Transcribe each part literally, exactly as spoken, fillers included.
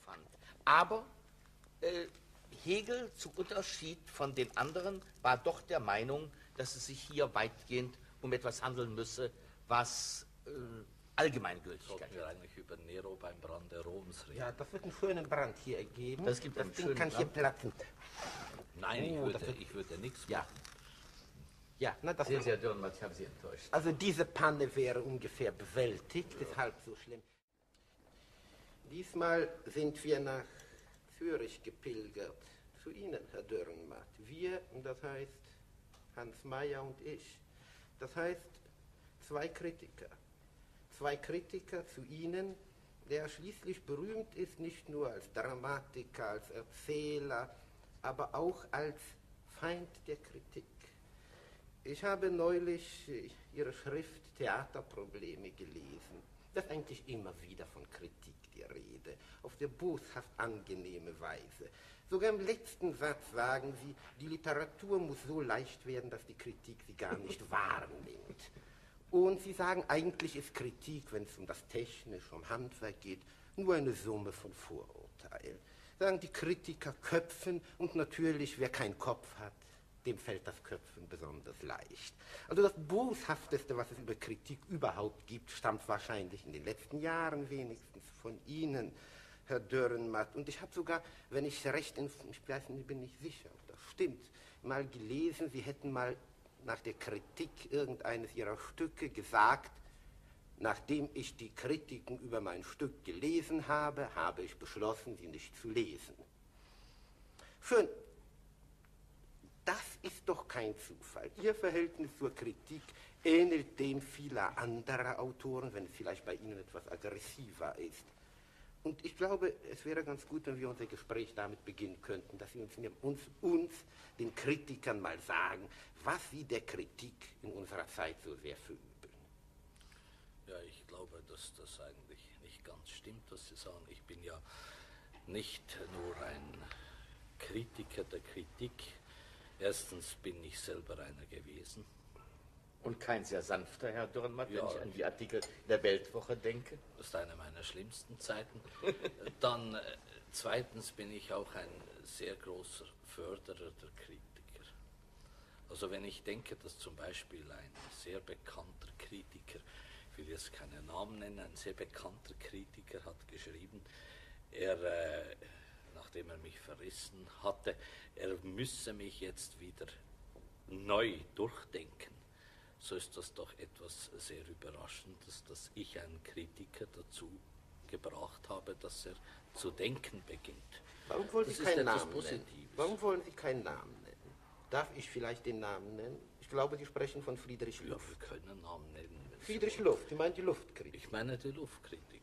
fand. Aber äh, Hegel, zum Unterschied von den anderen, war doch der Meinung, dass es sich hier weitgehend um etwas handeln müsse, was äh, Allgemeingültigkeit. Sollten wir eigentlich über Nero beim Brande Roms reden? Ja, das wird einen schönen Brand hier ergeben. Das gibt das einen Ding schönen kann hier Brand. platzen. Nein, ich Oh, würde, das wird- ich würde nichts Ja. machen. Ja, na, das Sehr, sehr Dürrenmatt, ich habe Sie enttäuscht. Also diese Panne wäre ungefähr bewältigt, ist halb so schlimm. Diesmal sind wir nach Zürich gepilgert, zu Ihnen, Herr Dürrenmatt. Wir, das heißt Hans Mayer und ich. Das heißt zwei Kritiker. Zwei Kritiker zu Ihnen, der schließlich berühmt ist, nicht nur als Dramatiker, als Erzähler, aber auch als Feind der Kritik. Ich habe neulich äh, Ihre Schrift Theaterprobleme gelesen. Das ist eigentlich immer wieder von Kritik die Rede, auf der boshaft angenehme Weise. Sogar im letzten Satz sagen Sie, die Literatur muss so leicht werden, dass die Kritik sie gar nicht wahrnimmt. Und Sie sagen, eigentlich ist Kritik, wenn es um das Technische, um Handwerk geht, nur eine Summe von Vorurteilen. Sagen die Kritiker köpfen und natürlich, wer keinen Kopf hat, dem fällt das Köpfen besonders leicht. Also das Boshafteste, was es über Kritik überhaupt gibt, stammt wahrscheinlich in den letzten Jahren wenigstens von Ihnen, Herr Dürrenmatt. Und ich habe sogar, wenn ich recht, in, ich weiß nicht, bin nicht sicher, ob das stimmt, mal gelesen, Sie hätten mal nach der Kritik irgendeines Ihrer Stücke gesagt, nachdem ich die Kritiken über mein Stück gelesen habe, habe ich beschlossen, sie nicht zu lesen. Schön. Das ist doch kein Zufall. Ihr Verhältnis zur Kritik ähnelt dem vieler anderer Autoren, wenn es vielleicht bei Ihnen etwas aggressiver ist. Und ich glaube, es wäre ganz gut, wenn wir unser Gespräch damit beginnen könnten, dass Sie uns, uns, uns, den Kritikern, mal sagen, was Sie der Kritik in unserer Zeit so sehr verübeln. Ja, ich glaube, dass das eigentlich nicht ganz stimmt, was Sie sagen. Ich bin ja nicht nur ein Kritiker der Kritik. Erstens bin ich selber einer gewesen. Und kein sehr sanfter, Herr Dürrenmatt, Ja. wenn ich an die Artikel der Weltwoche denke. Das ist eine meiner schlimmsten Zeiten. Dann äh, zweitens bin ich auch ein sehr großer Förderer der Kritiker. Also wenn ich denke, dass zum Beispiel ein sehr bekannter Kritiker, ich will jetzt keinen Namen nennen, ein sehr bekannter Kritiker hat geschrieben, er, äh, nachdem er mich verrissen hatte, er müsse mich jetzt wieder neu durchdenken. So ist das doch etwas sehr Überraschendes, dass ich einen Kritiker dazu gebracht habe, dass er zu denken beginnt. Warum wollen Das Sie ist keinen etwas Namen nennen? Positives. Warum wollen Sie keinen Namen nennen? Darf ich vielleicht den Namen nennen? Ich glaube, Sie sprechen von Friedrich Ja, Luft. wir können Namen nennen. wenn Sie Friedrich wollen. Luft, Sie meinen die Luftkritik. Ich meine die Luftkritik.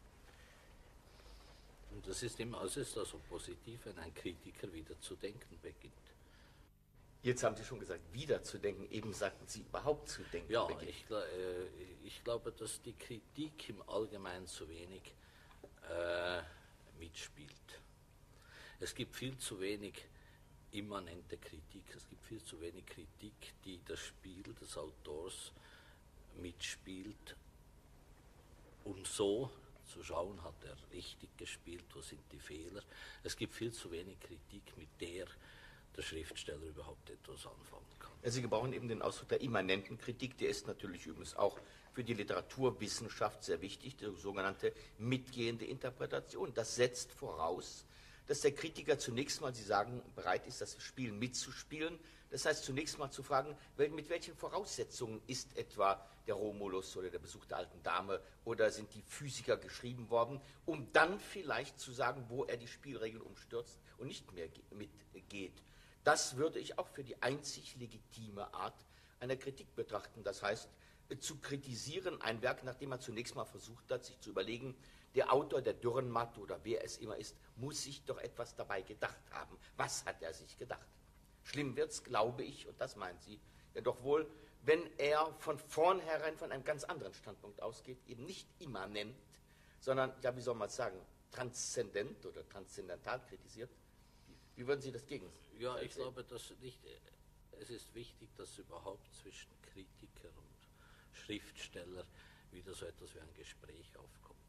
Und das ist immer, also ist also positiv, wenn ein Kritiker wieder zu denken beginnt. Jetzt haben Sie schon gesagt, wieder zu denken, eben sagten Sie überhaupt zu denken. Ja, beginnt. ich, gla- äh, ich glaube, dass die Kritik im Allgemeinen zu wenig äh, mitspielt. Es gibt viel zu wenig immanente Kritik, es gibt viel zu wenig Kritik, die das Spiel des Autors mitspielt, um so zu schauen, hat er richtig gespielt, wo sind die Fehler. Es gibt viel zu wenig Kritik, mit der der Schriftsteller überhaupt etwas anfangen kann. Sie gebrauchen eben den Ausdruck der immanenten Kritik, der ist natürlich übrigens auch für die Literaturwissenschaft sehr wichtig, die sogenannte mitgehende Interpretation. Das setzt voraus, dass der Kritiker zunächst mal, Sie sagen, bereit ist, das Spiel mitzuspielen. Das heißt, zunächst mal zu fragen, mit welchen Voraussetzungen ist etwa der Romulus oder der Besuch der alten Dame oder sind die Physiker geschrieben worden, um dann vielleicht zu sagen, wo er die Spielregeln umstürzt und nicht mehr mitgeht. Das würde ich auch für die einzig legitime Art einer Kritik betrachten. Das heißt, zu kritisieren ein Werk, nachdem man zunächst mal versucht hat, sich zu überlegen, der Autor, der Dürrenmatt oder wer es immer ist, muss sich doch etwas dabei gedacht haben. Was hat er sich gedacht? Schlimm wird's, glaube ich, und das meinen Sie, ja doch wohl, wenn er von vornherein von einem ganz anderen Standpunkt ausgeht, eben nicht immanent, sondern, ja, wie soll man es sagen, transzendent oder transzendental kritisiert. Wie würden Sie das gegen? Ja, ich glaube, dass nicht, es ist wichtig, dass überhaupt zwischen Kritiker und Schriftsteller wieder so etwas wie ein Gespräch aufkommt.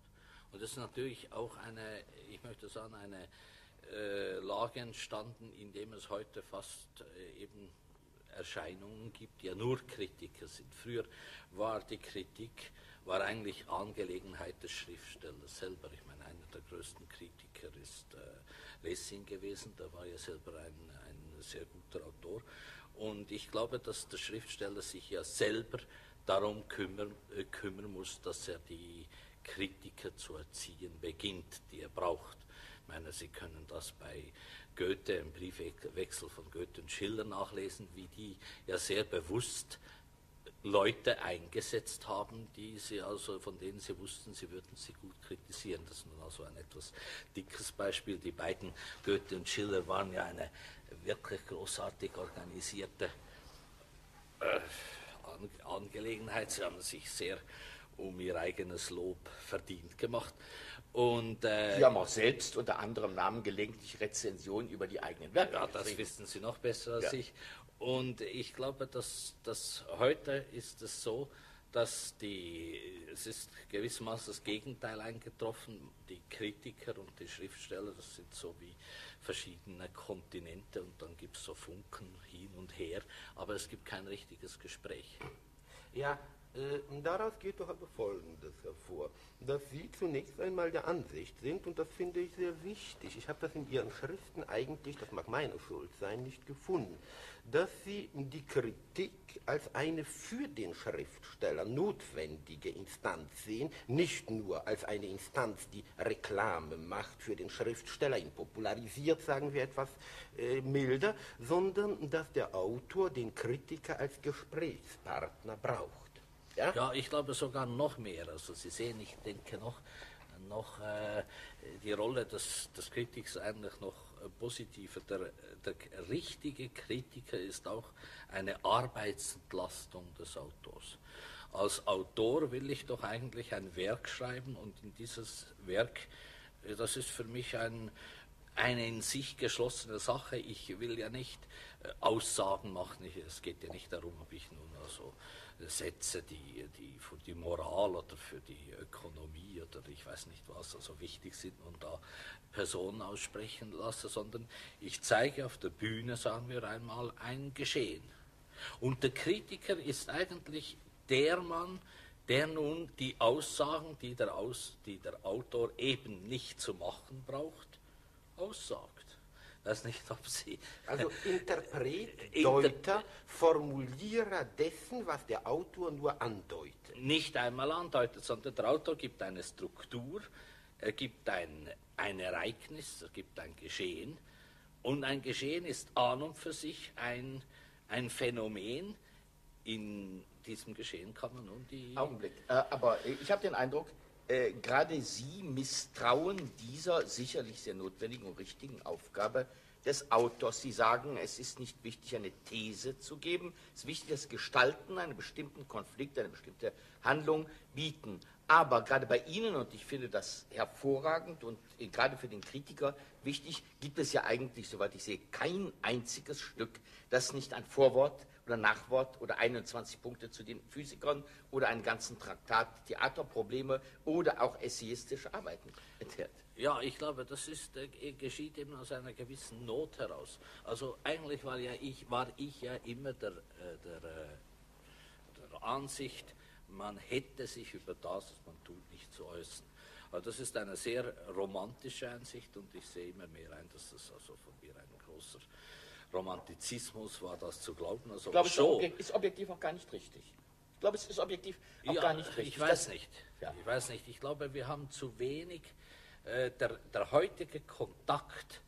Und es ist natürlich auch eine, ich möchte sagen, eine äh, Lage entstanden, in dem es heute fast äh, eben Erscheinungen gibt, die ja nur Kritiker sind. Früher war die Kritik war eigentlich Angelegenheit des Schriftstellers selber. Ich meine, einer der größten Kritiker ist äh, Lessing gewesen, der war ja selber ein, ein sehr guter Autor. Und ich glaube, dass der Schriftsteller sich ja selber darum kümmern, äh, kümmern muss, dass er die Kritiker zu erziehen beginnt, die er braucht. Ich meine, Sie können das bei Goethe, im Briefwechsel von Goethe und Schiller nachlesen, wie die ja sehr bewusst Leute eingesetzt haben, die sie also, von denen sie wussten, sie würden sie gut kritisieren. Das ist nun also ein etwas dickes Beispiel. Die beiden, Goethe und Schiller, waren ja eine wirklich großartig organisierte äh, Angelegenheit. Sie haben sich sehr um ihr eigenes Lob verdient gemacht. Und, äh, Sie haben auch selbst unter anderem Namen gelegentlich Rezensionen über die eigenen Werke. Ja, das wissen Sie noch besser als ja. ich. Und ich glaube, dass, dass heute ist es so, dass die, es ist gewissermaßen das Gegenteil eingetroffen. Die Kritiker und die Schriftsteller, das sind so wie verschiedene Kontinente und dann gibt es so Funken hin und her, aber es gibt kein richtiges Gespräch. Ja, äh, daraus geht doch aber Folgendes hervor, dass Sie zunächst einmal der Ansicht sind, und das finde ich sehr wichtig, ich habe das in Ihren Schriften eigentlich, das mag meine Schuld sein, nicht gefunden, dass Sie die Kritik als eine für den Schriftsteller notwendige Instanz sehen, nicht nur als eine Instanz, die Reklame macht für den Schriftsteller, ihn popularisiert, sagen wir etwas äh, milder, sondern dass der Autor den Kritiker als Gesprächspartner braucht. Ja? Ja, ich glaube sogar noch mehr. Also Sie sehen, ich denke noch, noch äh, die Rolle des, des Kritikers eigentlich noch äh, positiver. Der, der richtige Kritiker ist auch eine Arbeitsentlastung des Autors. Als Autor will ich doch eigentlich ein Werk schreiben und in dieses Werk, äh, das ist für mich ein, eine in sich geschlossene Sache. Ich will ja nicht äh, Aussagen machen. Ich, es geht ja nicht darum, ob ich nun also Sätze, die, die für die Moral oder für die Ökonomie oder ich weiß nicht was, also wichtig sind und da Personen aussprechen lasse, sondern ich zeige auf der Bühne, sagen wir einmal, ein Geschehen. Und der Kritiker ist eigentlich der Mann, der nun die Aussagen, die der, Aus, die der Autor eben nicht zu machen braucht, aussagt. Ich weiß nicht, ob Sie... Also Interpret, Deuter, Formulierer dessen, was der Autor nur andeutet. Nicht einmal andeutet, sondern der Autor gibt eine Struktur, er gibt ein, ein Ereignis, er gibt ein Geschehen. Und ein Geschehen ist an und für sich ein, ein Phänomen. In diesem Geschehen kann man nun die... Augenblick, äh, aber ich habe den Eindruck, Äh, gerade Sie misstrauen dieser sicherlich sehr notwendigen und richtigen Aufgabe des Autors. Sie sagen, es ist nicht wichtig, eine These zu geben, es ist wichtig, das Gestalten einen bestimmten Konflikt, eine bestimmte Handlung bieten. Aber gerade bei Ihnen, und ich finde das hervorragend und äh, gerade für den Kritiker wichtig, gibt es ja eigentlich, soweit ich sehe, kein einziges Stück, das nicht ein Vorwort oder Nachwort oder einundzwanzig Punkte zu den Physikern oder einen ganzen Traktat Theaterprobleme oder auch essayistische Arbeiten enthält. Ja, ich glaube, das ist, äh, geschieht eben aus einer gewissen Not heraus. Also eigentlich war, ja ich, war ich ja immer der, äh, der, äh, der Ansicht, man hätte sich über das, was man tut, nicht zu äußern. Also das ist eine sehr romantische Einsicht und ich sehe immer mehr ein, dass das also von mir ein großer Romantizismus war, das zu glauben. Also ich glaube, es so, ist objektiv auch gar nicht richtig. Ich glaube, es ist objektiv auch ja, gar nicht richtig. Ich weiß das, nicht. Ja. Ich weiß nicht. Ich glaube, wir haben zu wenig, äh, der, der heutige Kontakt,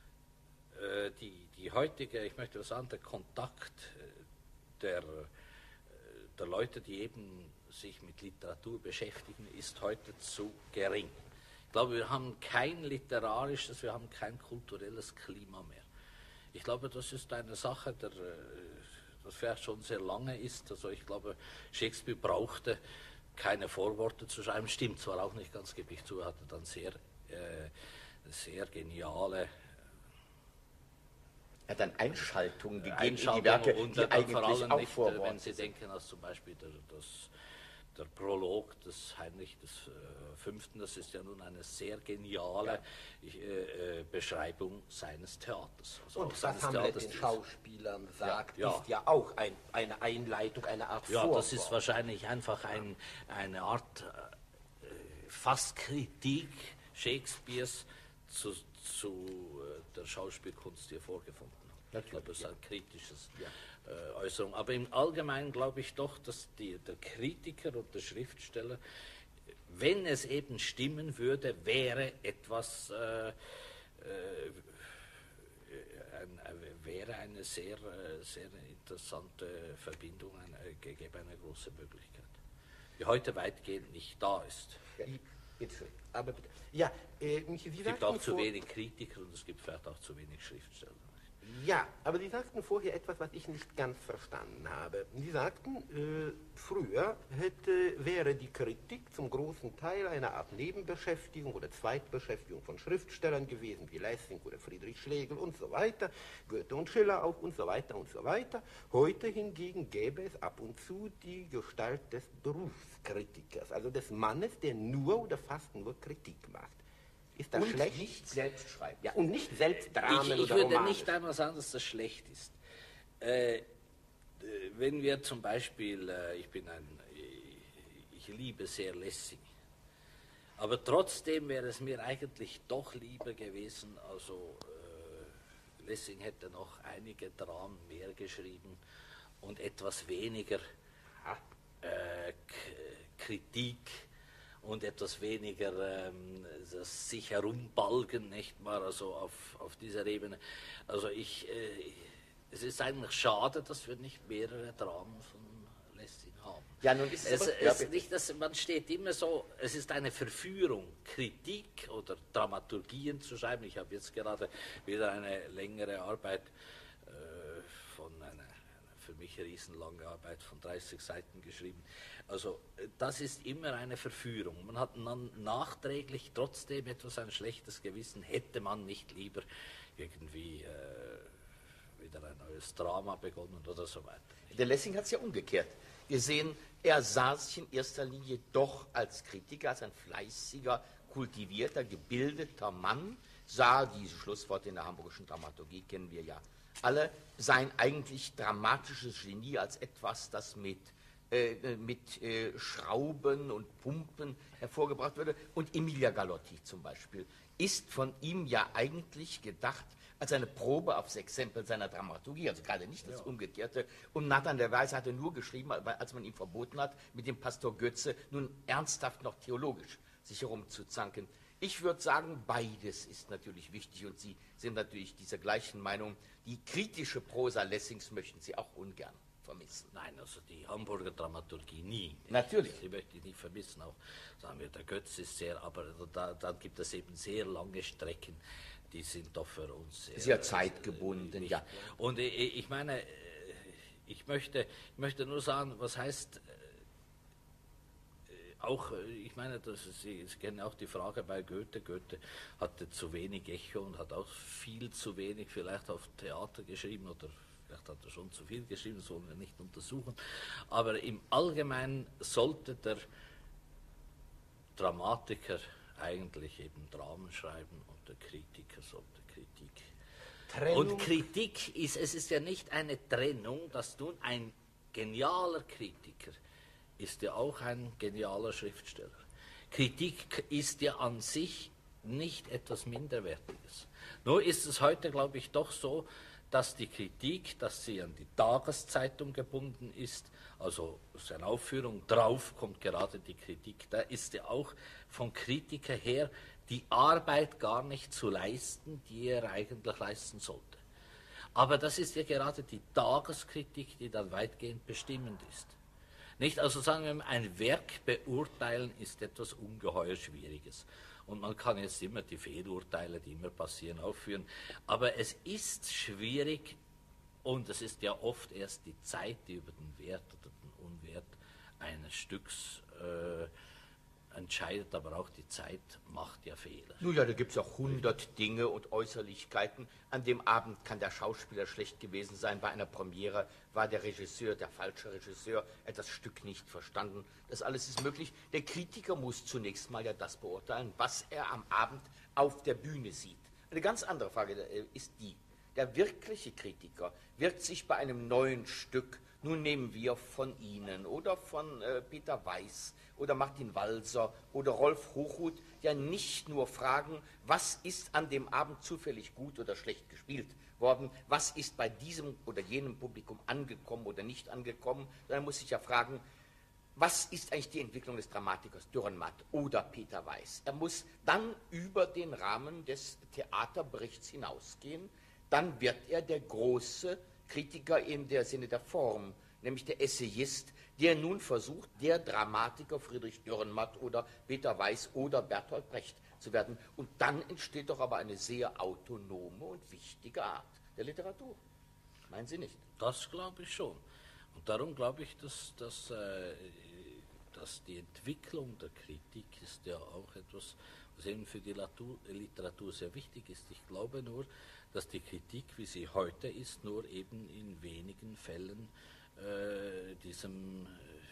äh, die, die heutige, ich möchte was sagen, der Kontakt äh, der, äh, der Leute, die eben sich mit Literatur beschäftigen, ist heute zu gering. Ich glaube, wir haben kein literarisches, wir haben kein kulturelles Klima mehr. Ich glaube, das ist eine Sache, der, das vielleicht schon sehr lange ist. Also ich glaube, Shakespeare brauchte keine Vorworte zu schreiben. Stimmt zwar auch nicht ganz, gebe ich zu, er hatte dann sehr, äh, sehr geniale Er hat dann Einschaltungen gegeben Einschaltungen in die Werke, und die dann eigentlich vor allem auch nicht, Vorworte wenn Sie sind. denken, dass zum Beispiel der, das, der Prolog des Heinrich des Fünften, das ist ja nun eine sehr geniale ja. äh, Beschreibung seines Theaters. Also und was Hamlet den Schauspielern sagt, ja, ja. ist ja auch ein, eine Einleitung, eine Art Ja, Vorwort. Das ist wahrscheinlich einfach ein, eine Art äh, Fasskritik Shakespeares zu, zu äh, der Schauspielkunst, die er vorgefunden hat. Natürlich, ich glaube, das ist ja. ein kritisches ja. äh, Äußerung. Aber im Allgemeinen glaube ich doch, dass die, der Kritiker und der Schriftsteller, wenn es eben stimmen würde, wäre etwas, äh, äh, ein, äh, wäre eine sehr, äh, sehr interessante Verbindung, eine, gäbe eine große Möglichkeit, die heute weitgehend nicht da ist. Ja, bitte, aber bitte. Ja, äh, Sie es gibt auch zu wenig Kritiker und es gibt vielleicht auch zu wenig Schriftsteller. Ja, aber Sie sagten vorher etwas, was ich nicht ganz verstanden habe. Sie sagten, äh, früher hätte, wäre die Kritik zum großen Teil eine Art Nebenbeschäftigung oder Zweitbeschäftigung von Schriftstellern gewesen, wie Lessing oder Friedrich Schlegel und so weiter, Goethe und Schiller auch und so weiter und so weiter. Heute hingegen gäbe es ab und zu die Gestalt des Berufskritikers, also des Mannes, der nur oder fast nur Kritik macht. Ist das und schlecht? Nicht selbst schreiben. Ja, und nicht selbst Dramen ich, ich oder würde Romane. nicht einmal sagen, dass das schlecht ist. Äh, wenn wir zum Beispiel, äh, ich bin ein, ich liebe sehr Lessing, aber trotzdem wäre es mir eigentlich doch lieber gewesen, also äh, Lessing hätte noch einige Dramen mehr geschrieben und etwas weniger äh, Kritik und etwas weniger ähm, das sich herumbalgen, nicht mal, also auf, auf dieser Ebene. Also ich, äh, es ist eigentlich schade, dass wir nicht mehrere Dramen von Lessing haben. Ja, nun ist es, es, aber, es ja, nicht, dass man steht immer so, es ist eine Verführung, Kritik oder Dramaturgien zu schreiben. Ich habe jetzt gerade wieder eine längere Arbeit äh, von einer für mich eine riesenlange Arbeit von dreißig Seiten geschrieben. Also das ist immer eine Verführung. Man hat dann nachträglich trotzdem etwas ein schlechtes Gewissen. Hätte man nicht lieber irgendwie äh, wieder ein neues Drama begonnen oder so weiter. Der Lessing hat es ja umgekehrt. Wir sehen, er sah sich in erster Linie doch als Kritiker, als ein fleißiger, kultivierter, gebildeter Mann, sah diese Schlussworte in der hamburgischen Dramaturgie, kennen wir ja alle, sein eigentlich dramatisches Genie als etwas, das mit, äh, mit äh, Schrauben und Pumpen hervorgebracht würde. Und Emilia Galotti zum Beispiel ist von ihm ja eigentlich gedacht als eine Probe aufs Exempel seiner Dramaturgie, also gerade nicht das ja. Umgekehrte. Und Nathan der Weise hatte nur geschrieben, als man ihm verboten hat, mit dem Pastor Götze nun ernsthaft noch theologisch sich herumzuzanken. Ich würde sagen, beides ist natürlich wichtig und Sie sind natürlich dieser gleichen Meinung. Die kritische Prosa Lessings möchten Sie auch ungern vermissen. Nein, also die Hamburger Dramaturgie nie. Natürlich. Die möchte ich nicht vermissen. Auch sagen wir, der Götz ist sehr, aber da, dann gibt es eben sehr lange Strecken, die sind doch für uns sehr, sehr zeitgebunden. Äh, ja. Und ich, ich meine, ich möchte, ich möchte nur sagen, was heißt auch, ich meine, das ist, Sie, Sie kennen auch die Frage bei Goethe. Goethe hatte zu wenig Echo und hat auch viel zu wenig vielleicht auf Theater geschrieben oder vielleicht hat er schon zu viel geschrieben, das wollen wir nicht untersuchen. Aber im Allgemeinen sollte der Dramatiker eigentlich eben Dramen schreiben und der Kritiker sollte Kritik. Trennung. Und Kritik ist, es ist ja nicht eine Trennung, dass nun ein genialer Kritiker ist ja auch ein genialer Schriftsteller. Kritik ist ja an sich nicht etwas Minderwertiges. Nur ist es heute, glaube ich, doch so, dass die Kritik, dass sie an die Tageszeitung gebunden ist, also seine Aufführung drauf kommt gerade die Kritik, da ist ja auch vom Kritiker her die Arbeit gar nicht zu leisten, die er eigentlich leisten sollte. Aber das ist ja gerade die Tageskritik, die dann weitgehend bestimmend ist. Nicht, also sagen wir mal, ein Werk beurteilen ist etwas ungeheuer Schwieriges. Und man kann jetzt immer die Fehlurteile, die immer passieren, aufführen. Aber es ist schwierig und es ist ja oft erst die Zeit, die über den Wert oder den Unwert eines Stücks äh, entscheidet aber auch die Zeit, macht ja Fehler. Nun ja, da gibt es auch hundert Dinge und Äußerlichkeiten. An dem Abend kann der Schauspieler schlecht gewesen sein. Bei einer Premiere war der Regisseur, der falsche Regisseur, er hat das Stück nicht verstanden. Das alles ist möglich. Der Kritiker muss zunächst mal ja das beurteilen, was er am Abend auf der Bühne sieht. Eine ganz andere Frage ist die: Der wirkliche Kritiker wird sich bei einem neuen Stück, nun nehmen wir von Ihnen oder von äh, Peter Weiß oder Martin Walser oder Rolf Hochhuth, ja nicht nur fragen, was ist an dem Abend zufällig gut oder schlecht gespielt worden, was ist bei diesem oder jenem Publikum angekommen oder nicht angekommen, sondern muss sich ja fragen, was ist eigentlich die Entwicklung des Dramatikers Dürrenmatt oder Peter Weiß. Er muss dann über den Rahmen des Theaterberichts hinausgehen, dann wird er der große Kritiker in der Sinne der Form, nämlich der Essayist, der nun versucht, der Dramatiker Friedrich Dürrenmatt oder Peter Weiß oder Bertolt Brecht zu werden. Und dann entsteht doch aber eine sehr autonome und wichtige Art der Literatur. Meinen Sie nicht? Das glaube ich schon. Und darum glaube ich, dass, dass, äh, dass die Entwicklung der Kritik ist ja auch etwas, was eben für die Literatur, Literatur sehr wichtig ist. Ich glaube nur, dass die Kritik, wie sie heute ist, nur eben in wenigen Fällen äh, diesem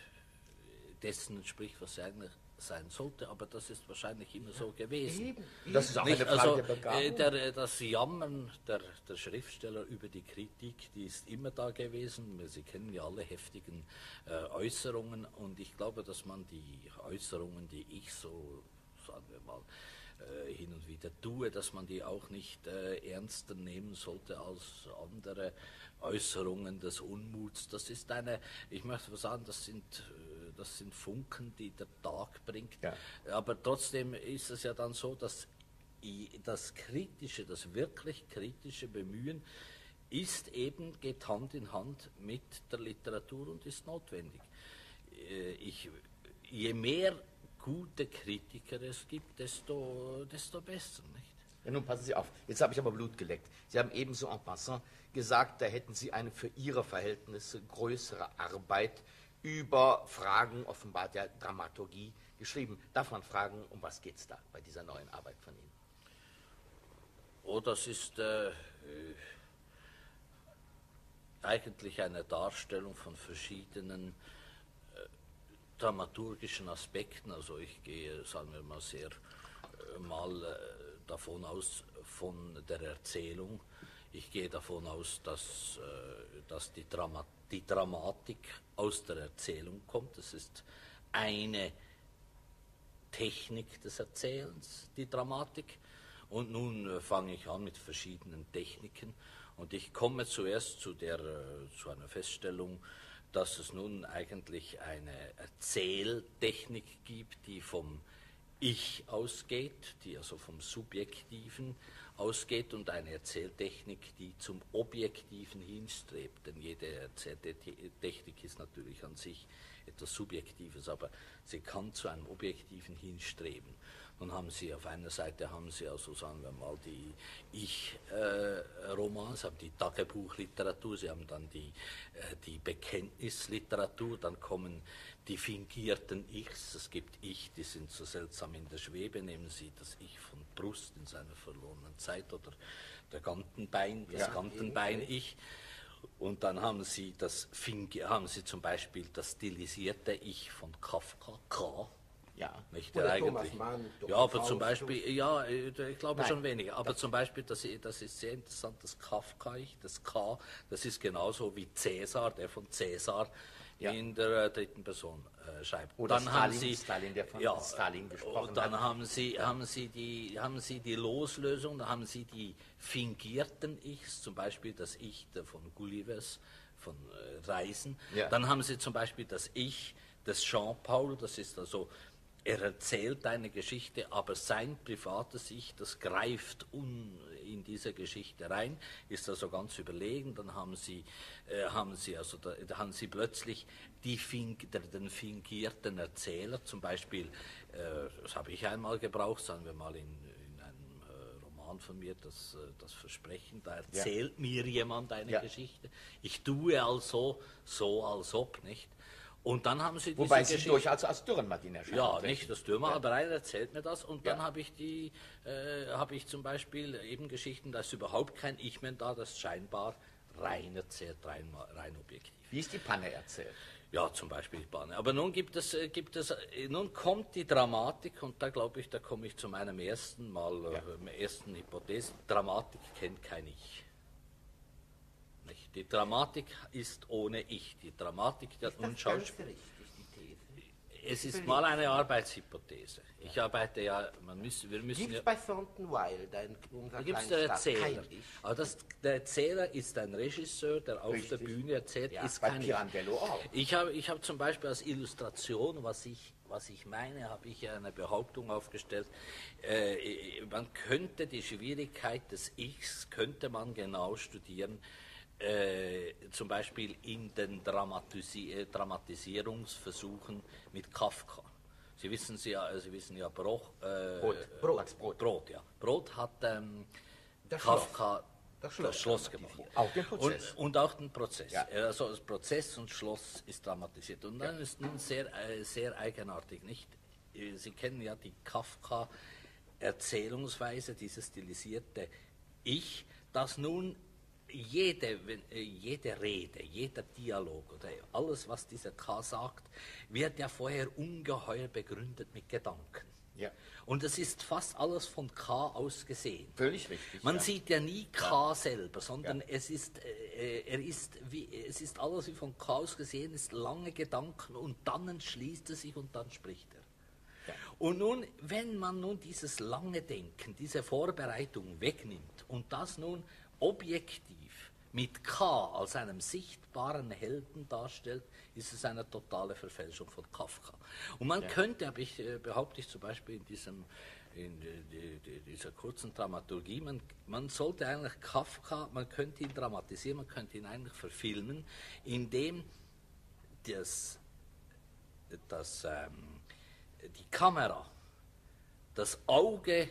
äh, dessen entspricht, was sie eigentlich sein sollte, aber das ist wahrscheinlich immer so gewesen. Eben. Das ist auch Nicht, eine Frage also, der Begabung. äh, der, das Jammern der, der Schriftsteller über die Kritik, die ist immer da gewesen. Sie kennen ja alle heftigen äh, Äußerungen und ich glaube, dass man die Äußerungen, die ich so, sagen wir mal, äh, hin und wieder tue, dass man die auch nicht äh, ernster nehmen sollte als andere Äußerungen des Unmuts. Das ist eine, ich möchte sagen, das sind, äh, das sind Funken, die der Tag bringt. Ja. Aber trotzdem ist es ja dann so, dass das kritische, das wirklich kritische Bemühen ist eben, geht Hand in Hand mit der Literatur und ist notwendig. Äh, ich, je mehr gute Kritiker es gibt, desto, desto besser, nicht? Ja, nun passen Sie auf, jetzt habe ich aber Blut geleckt. Sie haben ebenso en passant gesagt, da hätten Sie eine für Ihre Verhältnisse größere Arbeit über Fragen offenbar der Dramaturgie geschrieben. Darf man fragen, um was geht es da bei dieser neuen Arbeit von Ihnen? Oh, das ist äh, eigentlich eine Darstellung von verschiedenen dramaturgischen Aspekten. Also ich gehe, sagen wir mal, sehr äh, mal äh, davon aus, von der Erzählung. Ich gehe davon aus, dass, äh, dass die, Drama die Dramatik aus der Erzählung kommt. Das ist eine Technik des Erzählens, die Dramatik. Und nun äh, fange ich an mit verschiedenen Techniken. Und ich komme zuerst zu, der, äh, zu einer Feststellung, dass es nun eigentlich eine Erzähltechnik gibt, die vom Ich ausgeht, die also vom Subjektiven ausgeht, und eine Erzähltechnik, die zum Objektiven hinstrebt. Denn jede Erzähltechnik ist natürlich an sich etwas Subjektives, aber sie kann zu einem Objektiven hinstreben. Nun haben Sie auf einer Seite, haben Sie also, sagen wir mal, die Ich-Romans, äh, haben die Tagebuchliteratur, Sie haben dann die, äh, die Bekenntnisliteratur, dann kommen die fingierten Ichs. Es gibt Ich, die sind so seltsam in der Schwebe. Nehmen Sie das Ich von Proust in seiner verlorenen Zeit oder der Gantenbein, das ja, Gantenbein-Ich. Und dann haben Sie, das Fingi haben Sie zum Beispiel das stilisierte Ich von Kafka, K. Ja, nicht der eigentlich. Mann, ja, aber zum Beispiel, ja, ich glaube Nein, schon weniger. Aber das zum Beispiel, das, das ist sehr interessant, das Kafka-Ich, das K, das ist genauso wie Cäsar, der von Cäsar ja. in der äh, dritten Person äh, schreibt. Oder dann Stalin, haben Sie, Stalin, der von ja, Stalin gesprochen und dann hat. haben Sie, haben, Sie die, haben Sie die Loslösung, dann haben Sie die fingierten Ichs, zum Beispiel das Ich der von Gullivers, von äh, Reisen. Ja. Dann haben Sie zum Beispiel das Ich des Jean-Paul, das ist also, er erzählt eine Geschichte, aber sein privates Ich, das greift un, in diese Geschichte rein, ist also ganz überlegen. Dann haben Sie, äh, haben Sie, also da, da haben Sie plötzlich die Fing, der, den fingierten Erzähler, zum Beispiel, äh, das habe ich einmal gebraucht, sagen wir mal in, in einem äh, Roman von mir, das, äh, das Versprechen, da erzählt ja. mir jemand eine ja. Geschichte. Ich tue also so, als ob, nicht? Und dann haben sie diese Wobei Sie Geschichte, durchaus als Dürrenmatt in Erscheinung ja, treten. nicht das Dürmer, Ja. aber einer erzählt mir das und dann Ja. habe ich die, äh, habe ich zum Beispiel eben Geschichten, da ist überhaupt kein Ich mehr da, das ist scheinbar rein erzählt, rein, rein objektiv. Wie ist die Panne erzählt? Ja, zum Beispiel die Panne. Aber nun gibt es, äh, gibt es, äh, nun kommt die Dramatik und da glaube ich, da komme ich zu meinem ersten Mal, Ja. äh, ersten Hypothese. Dramatik kennt kein Ich. Nicht? Die Dramatik ist ohne Ich. Die Dramatik der Ist das ganz Unschauspiel. richtig, die These? Es ist mal eine Arbeitshypothese. Ich arbeite ja, man müssen, wir müssen Gibt ja, es bei Thornton Wilde, ein, unser da gibt es den Kleinstaat, Erzähler. kein Ich? Aber das, der Erzähler ist ein Regisseur, der auf Richtig. der Bühne erzählt, Ja, ist bei kein Ich. Pirandello auch. Ich habe ich hab zum Beispiel als Illustration, was ich, was ich meine, habe ich eine Behauptung aufgestellt, äh, man könnte die Schwierigkeit des Ichs, könnte man genau studieren, äh, zum Beispiel in den Dramatisi äh, Dramatisierungsversuchen mit Kafka. Sie wissen, Sie ja, Sie wissen ja Broch, äh, Brot. Brot. Max Brot. Brot, ja. Brot hat ähm, Das Kafka Das das Schloss Schloss, gemacht. Auch den Prozess. Und, und auch den Prozess. Ja. Also das Prozess und Schloss ist dramatisiert. Und dann ist nun sehr, äh, sehr eigenartig, nicht? Äh, Sie kennen ja die Kafka-Erzählungsweise, dieses stilisierte Ich, das nun jede, wenn, äh, jede Rede, jeder Dialog oder alles, was dieser K sagt, wird ja vorher ungeheuer begründet mit Gedanken. Ja. Und es ist fast alles von K aus gesehen. Völlig richtig. Man ja. sieht ja nie K selber, sondern es ist, äh, er ist wie, es ist alles wie von K aus gesehen, ist lange Gedanken und dann entschließt er sich und dann spricht er. Ja. Und nun, wenn man nun dieses lange Denken, diese Vorbereitung wegnimmt und das nun objektiv mit K als einem sichtbaren Helden darstellt, ist es eine totale Verfälschung von Kafka. Und man Ja. könnte, aber ich, äh, behaupte ich zum Beispiel in, diesem, in die, die, die, dieser kurzen Dramaturgie, man, man sollte eigentlich Kafka, man könnte ihn dramatisieren, man könnte ihn eigentlich verfilmen, indem das, das, ähm, die Kamera das Auge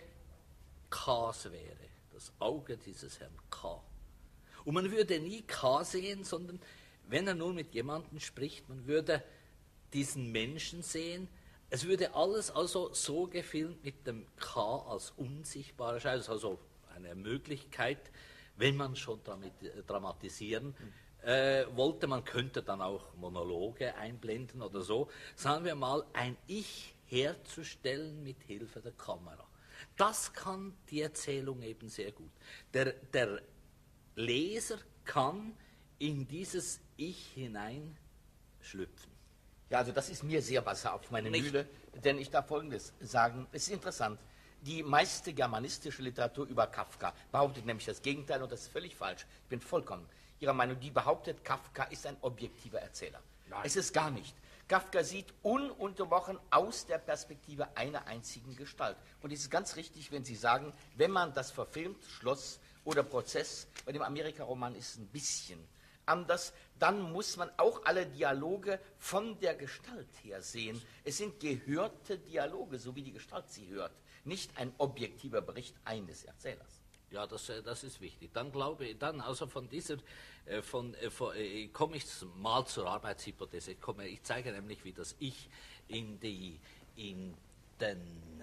Ks wäre, das Auge dieses Herrn K. Und man würde nie K sehen, sondern wenn er nun mit jemandem spricht, man würde diesen Menschen sehen. Es würde alles also so gefilmt mit dem K als unsichtbarer Schein. Das ist also eine Möglichkeit, wenn man schon damit, äh, dramatisieren äh, wollte. Man könnte dann auch Monologe einblenden oder so. Sagen wir mal, ein Ich herzustellen mit Hilfe der Kamera. Das kann die Erzählung eben sehr gut. Der, der Leser kann in dieses Ich hineinschlüpfen. Ja, also das ist mir sehr Wasser auf meine Nicht- Mühle, denn ich darf Folgendes sagen. Es ist interessant. Die meiste germanistische Literatur über Kafka behauptet nämlich das Gegenteil und das ist völlig falsch. Ich bin vollkommen Ihrer Meinung. Die behauptet, Kafka ist ein objektiver Erzähler. Nein. Es ist gar nicht. Kafka sieht ununterbrochen aus der Perspektive einer einzigen Gestalt. Und es ist ganz richtig, wenn Sie sagen, wenn man das verfilmt, Schloss oder Prozess, bei dem Amerika-Roman ist es ein bisschen anders, dann muss man auch alle Dialoge von der Gestalt her sehen. Es sind gehörte Dialoge, so wie die Gestalt sie hört, nicht ein objektiver Bericht eines Erzählers. Ja, das, äh, das ist wichtig. Dann glaube ich, dann also von dieser, äh, von, äh, von, äh, komme ich mal zur Arbeitshypothese. Ich, komme, ich zeige nämlich, wie das Ich in die, in den,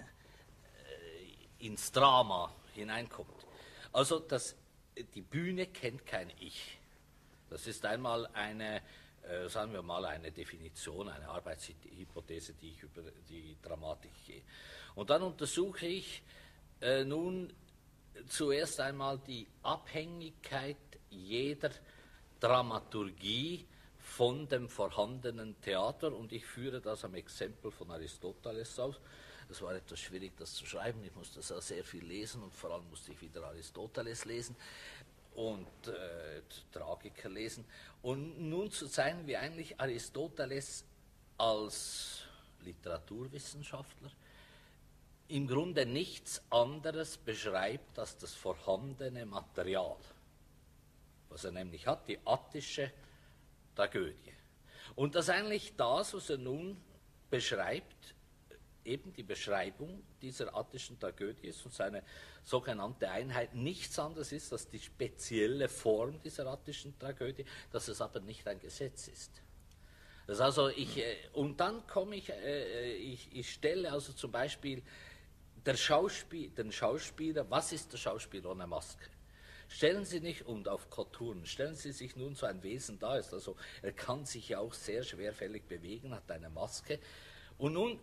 äh, ins Drama hineinkommt. Also das, die Bühne kennt kein Ich. Das ist einmal eine, äh, sagen wir mal, eine Definition, eine Arbeitshypothese, die ich über die Dramatik gehe. Und dann untersuche ich äh, nun zuerst einmal die Abhängigkeit jeder Dramaturgie von dem vorhandenen Theater und ich führe das am Exempel von Aristoteles aus. Es war etwas schwierig, das zu schreiben. Ich musste das sehr viel lesen und vor allem musste ich wieder Aristoteles lesen und äh, Tragiker lesen. Und nun zu zeigen, wie eigentlich Aristoteles als Literaturwissenschaftler im Grunde nichts anderes beschreibt als das vorhandene Material. Was er nämlich hat, die attische Tragödie. Und das eigentlich das, was er nun beschreibt, eben die Beschreibung dieser attischen Tragödie ist und seine sogenannte Einheit nichts anderes ist als die spezielle Form dieser attischen Tragödie, dass es aber nicht ein Gesetz ist. Das also ich, äh, und dann komme ich, äh, ich, ich stelle also zum Beispiel der Schauspiel, den Schauspieler, was ist der Schauspieler ohne Maske? Stellen Sie nicht, und auf Konturen, stellen Sie sich nun so ein Wesen da ist, also er kann sich ja auch sehr schwerfällig bewegen, hat eine Maske. Und nun,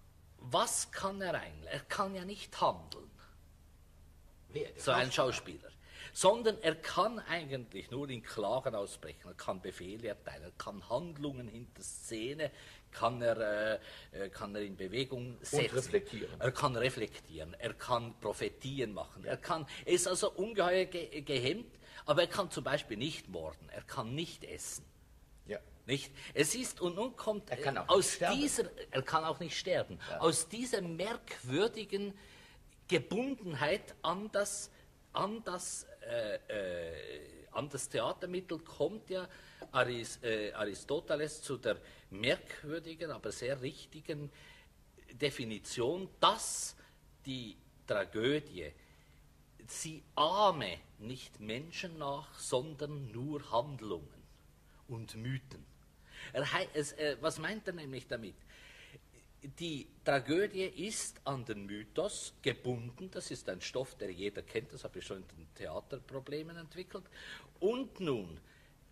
was kann er eigentlich? Er kann ja nicht handeln, Wer? so ein Schauspieler. Sondern er kann eigentlich nur in Klagen ausbrechen, er kann Befehle erteilen, er kann Handlungen hinter Szene, kann er, äh, kann er in Bewegung setzen. Und reflektieren. Er kann reflektieren, er kann Prophetien machen, er kann, er ist also ungeheuer ge gehemmt, aber er kann zum Beispiel nicht morden, er kann nicht essen. Ja. Nicht? Es ist, und nun kommt Er kann auch aus nicht sterben. dieser, er kann auch nicht sterben, Ja. aus dieser merkwürdigen Gebundenheit an das, an das, äh, äh, an das Theatermittel kommt ja Aris, äh, Aristoteles zu der merkwürdigen, aber sehr richtigen Definition, dass die Tragödie, sie ahme nicht Menschen nach, sondern nur Handlungen und Mythen. Er, es, äh, was meint er nämlich damit? Die Tragödie ist an den Mythos gebunden, das ist ein Stoff, der jeder kennt, das habe ich schon in den Theaterproblemen entwickelt. Und nun,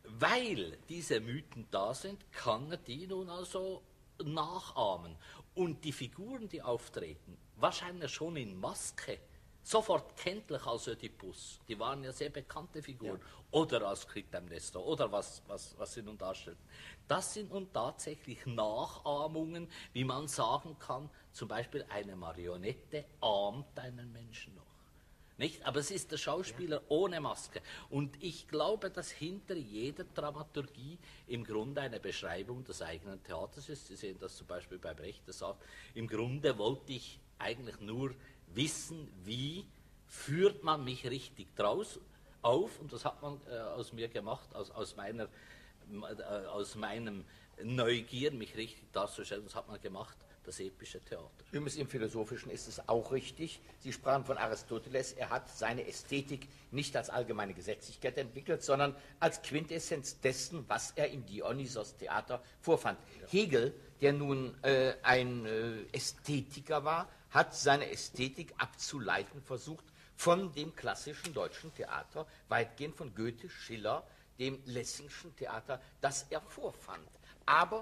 weil diese Mythen da sind, kann er die nun also nachahmen. Und die Figuren, die auftreten, wahrscheinlich schon in Maske, sofort kenntlich als Ödipus, die waren ja sehr bekannte Figuren, ja. Oder als Clytemnestra, oder was, was, was sie nun darstellten. Das sind nun tatsächlich Nachahmungen, wie man sagen kann, zum Beispiel eine Marionette ahmt einen Menschen noch. Nicht? Aber es ist der Schauspieler ja. ohne Maske. Und ich glaube, dass hinter jeder Dramaturgie im Grunde eine Beschreibung des eigenen Theaters ist. Sie sehen das zum Beispiel bei Brecht, der sagt, im Grunde wollte ich eigentlich nur wissen, wie führt man mich richtig draus auf, und das hat man äh, aus mir gemacht, aus, aus, meiner, äh, aus meinem Neugier, mich richtig darzustellen, das hat man gemacht, das epische Theater. Übrigens im Philosophischen ist es auch richtig. Sie sprachen von Aristoteles, er hat seine Ästhetik nicht als allgemeine Gesetzlichkeit entwickelt, sondern als Quintessenz dessen, was er im Dionysos-Theater vorfand. Ja. Hegel, der nun äh, ein äh, Ästhetiker war, hat seine Ästhetik abzuleiten versucht von dem klassischen deutschen Theater, weitgehend von Goethe, Schiller, dem Lessingschen Theater, das er vorfand. Aber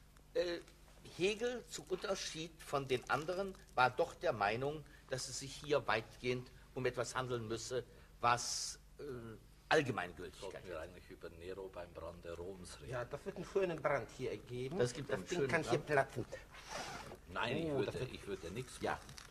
äh, Hegel, zu Unterschied von den anderen, war doch der Meinung, dass es sich hier weitgehend um etwas handeln müsse, was äh, Allgemeingültigkeit hat. Sollten wir eigentlich über Nero beim Brande Roms reden? Ja, das wird einen schönen Brand hier ergeben. Das gibt einen das Ding schönen kann hier Brand. platzen. Nein, ich Oh, würde, das wird- ich würde nichts Ja. machen.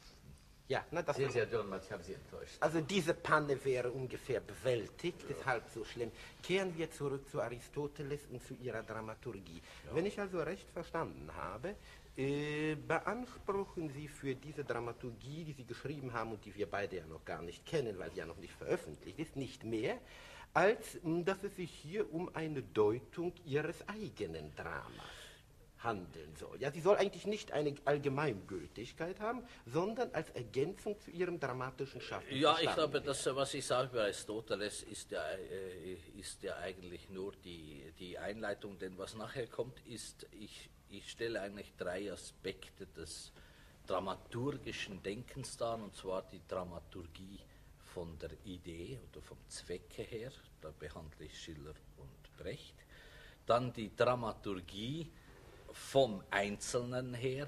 Ja, na, das Sehr, sehr dürren, ich habe Sie enttäuscht. Also diese Panne wäre ungefähr bewältigt, ja. Ist halb so schlimm. Kehren wir zurück zu Aristoteles und zu ihrer Dramaturgie. Ja. Wenn ich also recht verstanden habe, äh, beanspruchen Sie für diese Dramaturgie, die Sie geschrieben haben und die wir beide ja noch gar nicht kennen, weil sie ja noch nicht veröffentlicht ist, nicht mehr, als mh, dass es sich hier um eine Deutung Ihres eigenen Dramas handeln soll. Ja, sie soll eigentlich nicht eine Allgemeingültigkeit haben, sondern als Ergänzung zu ihrem dramatischen Schaffen. Ja, ich verstanden glaube, werden. das, was ich sage über Aristoteles, ist ja, äh, ist ja eigentlich nur die, die Einleitung, denn was nachher kommt, ist, ich, ich stelle eigentlich drei Aspekte des dramaturgischen Denkens dar, und zwar die Dramaturgie von der Idee oder vom Zwecke her, da behandle ich Schiller und Brecht, dann die Dramaturgie vom Einzelnen her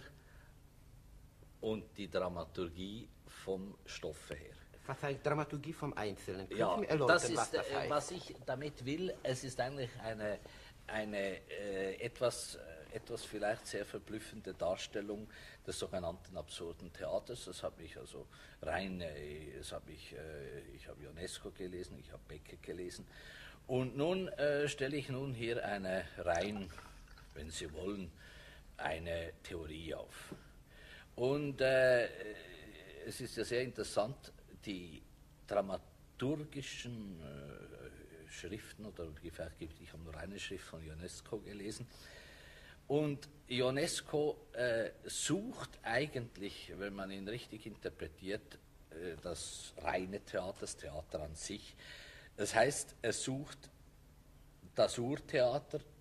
und die Dramaturgie vom Stoffe her. Was heißt Dramaturgie vom Einzelnen? Können Ja, Sie mir erläutern, das ist, was das äh, heißt? was ich damit will. Es ist eigentlich eine, eine äh, etwas, äh, etwas vielleicht sehr verblüffende Darstellung des sogenannten absurden Theaters. Das habe ich also rein, äh, das habe ich, äh, ich habe Ionesco gelesen, ich habe Beckett gelesen. Und nun äh, stelle ich nun hier eine rein, wenn Sie wollen, eine Theorie auf. Und äh, es ist ja sehr interessant, die dramaturgischen äh, Schriften, oder vielleicht gibt ich habe nur eine Schrift von Ionesco gelesen, und Ionesco äh, sucht eigentlich, wenn man ihn richtig interpretiert, äh, das reine Theater, das Theater an sich. Das heißt, er sucht das Urtheater,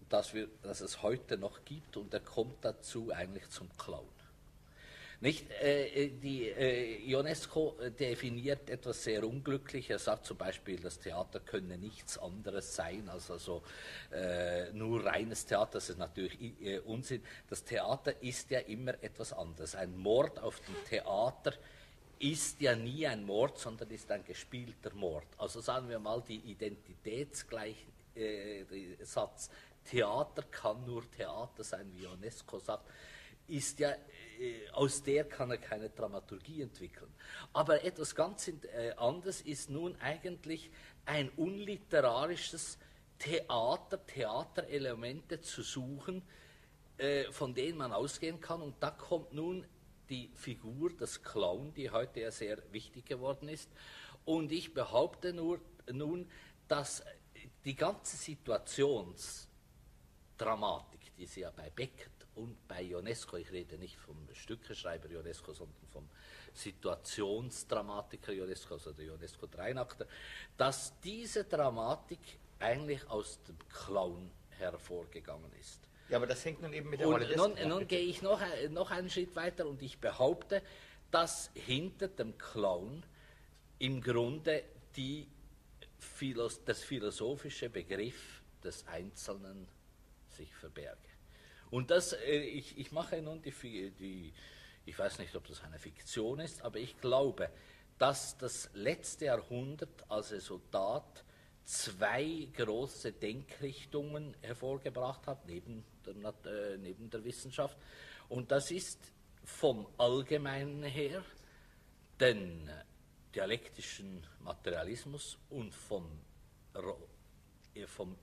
das, wir, das es heute noch gibt, und er kommt dazu eigentlich zum Clown. Nicht, äh, die äh, Ionesco definiert etwas sehr unglücklich. Er sagt zum Beispiel, das Theater könne nichts anderes sein als also, äh, nur reines Theater. Das ist natürlich äh, Unsinn. Das Theater ist ja immer etwas anderes. Ein Mord auf dem Theater ist ja nie ein Mord, sondern ist ein gespielter Mord. Also sagen wir mal, die identitätsgleichen äh, Satz, Theater kann nur Theater sein, wie Ionesco sagt, ist ja, äh, aus der kann er keine Dramaturgie entwickeln. Aber etwas ganz äh, anderes ist nun eigentlich ein unliterarisches Theater, Theaterelemente zu suchen, äh, von denen man ausgehen kann. Und da kommt nun die Figur des Clown, die heute ja sehr wichtig geworden ist. Und ich behaupte nur, nun, dass die ganze Situationsdramatik, die sie ja bei Beckett und bei Ionesco, ich rede nicht vom Stückeschreiber Ionesco, sondern vom Situationsdramatiker Ionesco, also der Ionesco Dreinakter, dass diese Dramatik eigentlich aus dem Clown hervorgegangen ist. Ja, aber das hängt nun eben mit der Und Rolle des... nun, nun gehe ich noch, noch einen Schritt weiter und ich behaupte, dass hinter dem Clown im Grunde die Philos das philosophische Begriff des Einzelnen sich verberge. Und das, äh, ich, ich mache nun die, die, ich weiß nicht, ob das eine Fiktion ist, aber ich glaube, dass das letzte Jahrhundert als Resultat zwei große Denkrichtungen hervorgebracht hat, neben der, äh, neben der Wissenschaft. Und das ist vom Allgemeinen her den dialektischen Materialismus und vom, äh, vom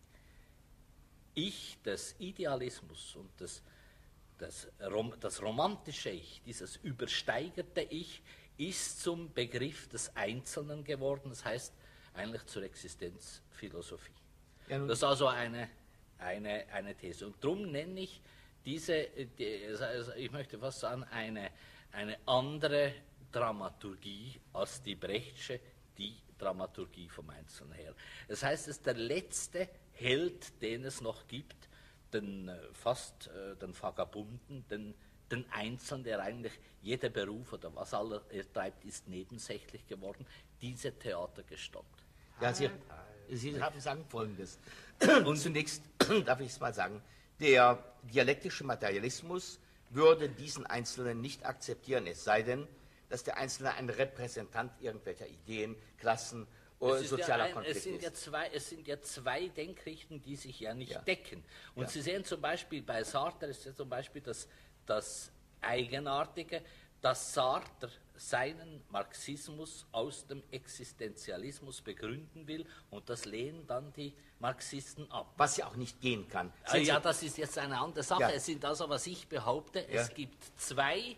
Ich des Idealismus und des, des, das romantische Ich, dieses übersteigerte Ich, ist zum Begriff des Einzelnen geworden, das heißt eigentlich zur Existenzphilosophie. Ja, das ist also eine, eine, eine These. Und darum nenne ich diese, die, also ich möchte fast sagen, eine, eine andere Dramaturgie als die Brechtsche, die Dramaturgie vom Einzelnen her. Das heißt, es ist der letzte Held, den es noch gibt, den fast äh, den Vagabunden, den, den Einzelnen, der eigentlich jeder Beruf oder was aller er treibt, ist nebensächlich geworden, diese Theatergestalt. Ja, Sie, Sie haben sagen Folgendes. Und zunächst darf ich es mal sagen, der dialektische Materialismus würde diesen Einzelnen nicht akzeptieren, es sei denn, dass der Einzelne ein Repräsentant irgendwelcher Ideen, Klassen oder sozialer ja ein, Konflikte es sind ist. Ja zwei, es sind ja zwei Denkrichtungen, die sich ja nicht Ja. decken. Und Ja. Sie sehen zum Beispiel bei Sartre ist ja zum Beispiel das, das Eigenartige, dass Sartre seinen Marxismus aus dem Existenzialismus begründen will und das lehnen dann die Marxisten ab. Was ja auch nicht gehen kann. Ah, Sind ja, Sie- das ist jetzt eine andere Sache. Ja. Es sind also, was ich behaupte, Ja. es gibt zwei, äh,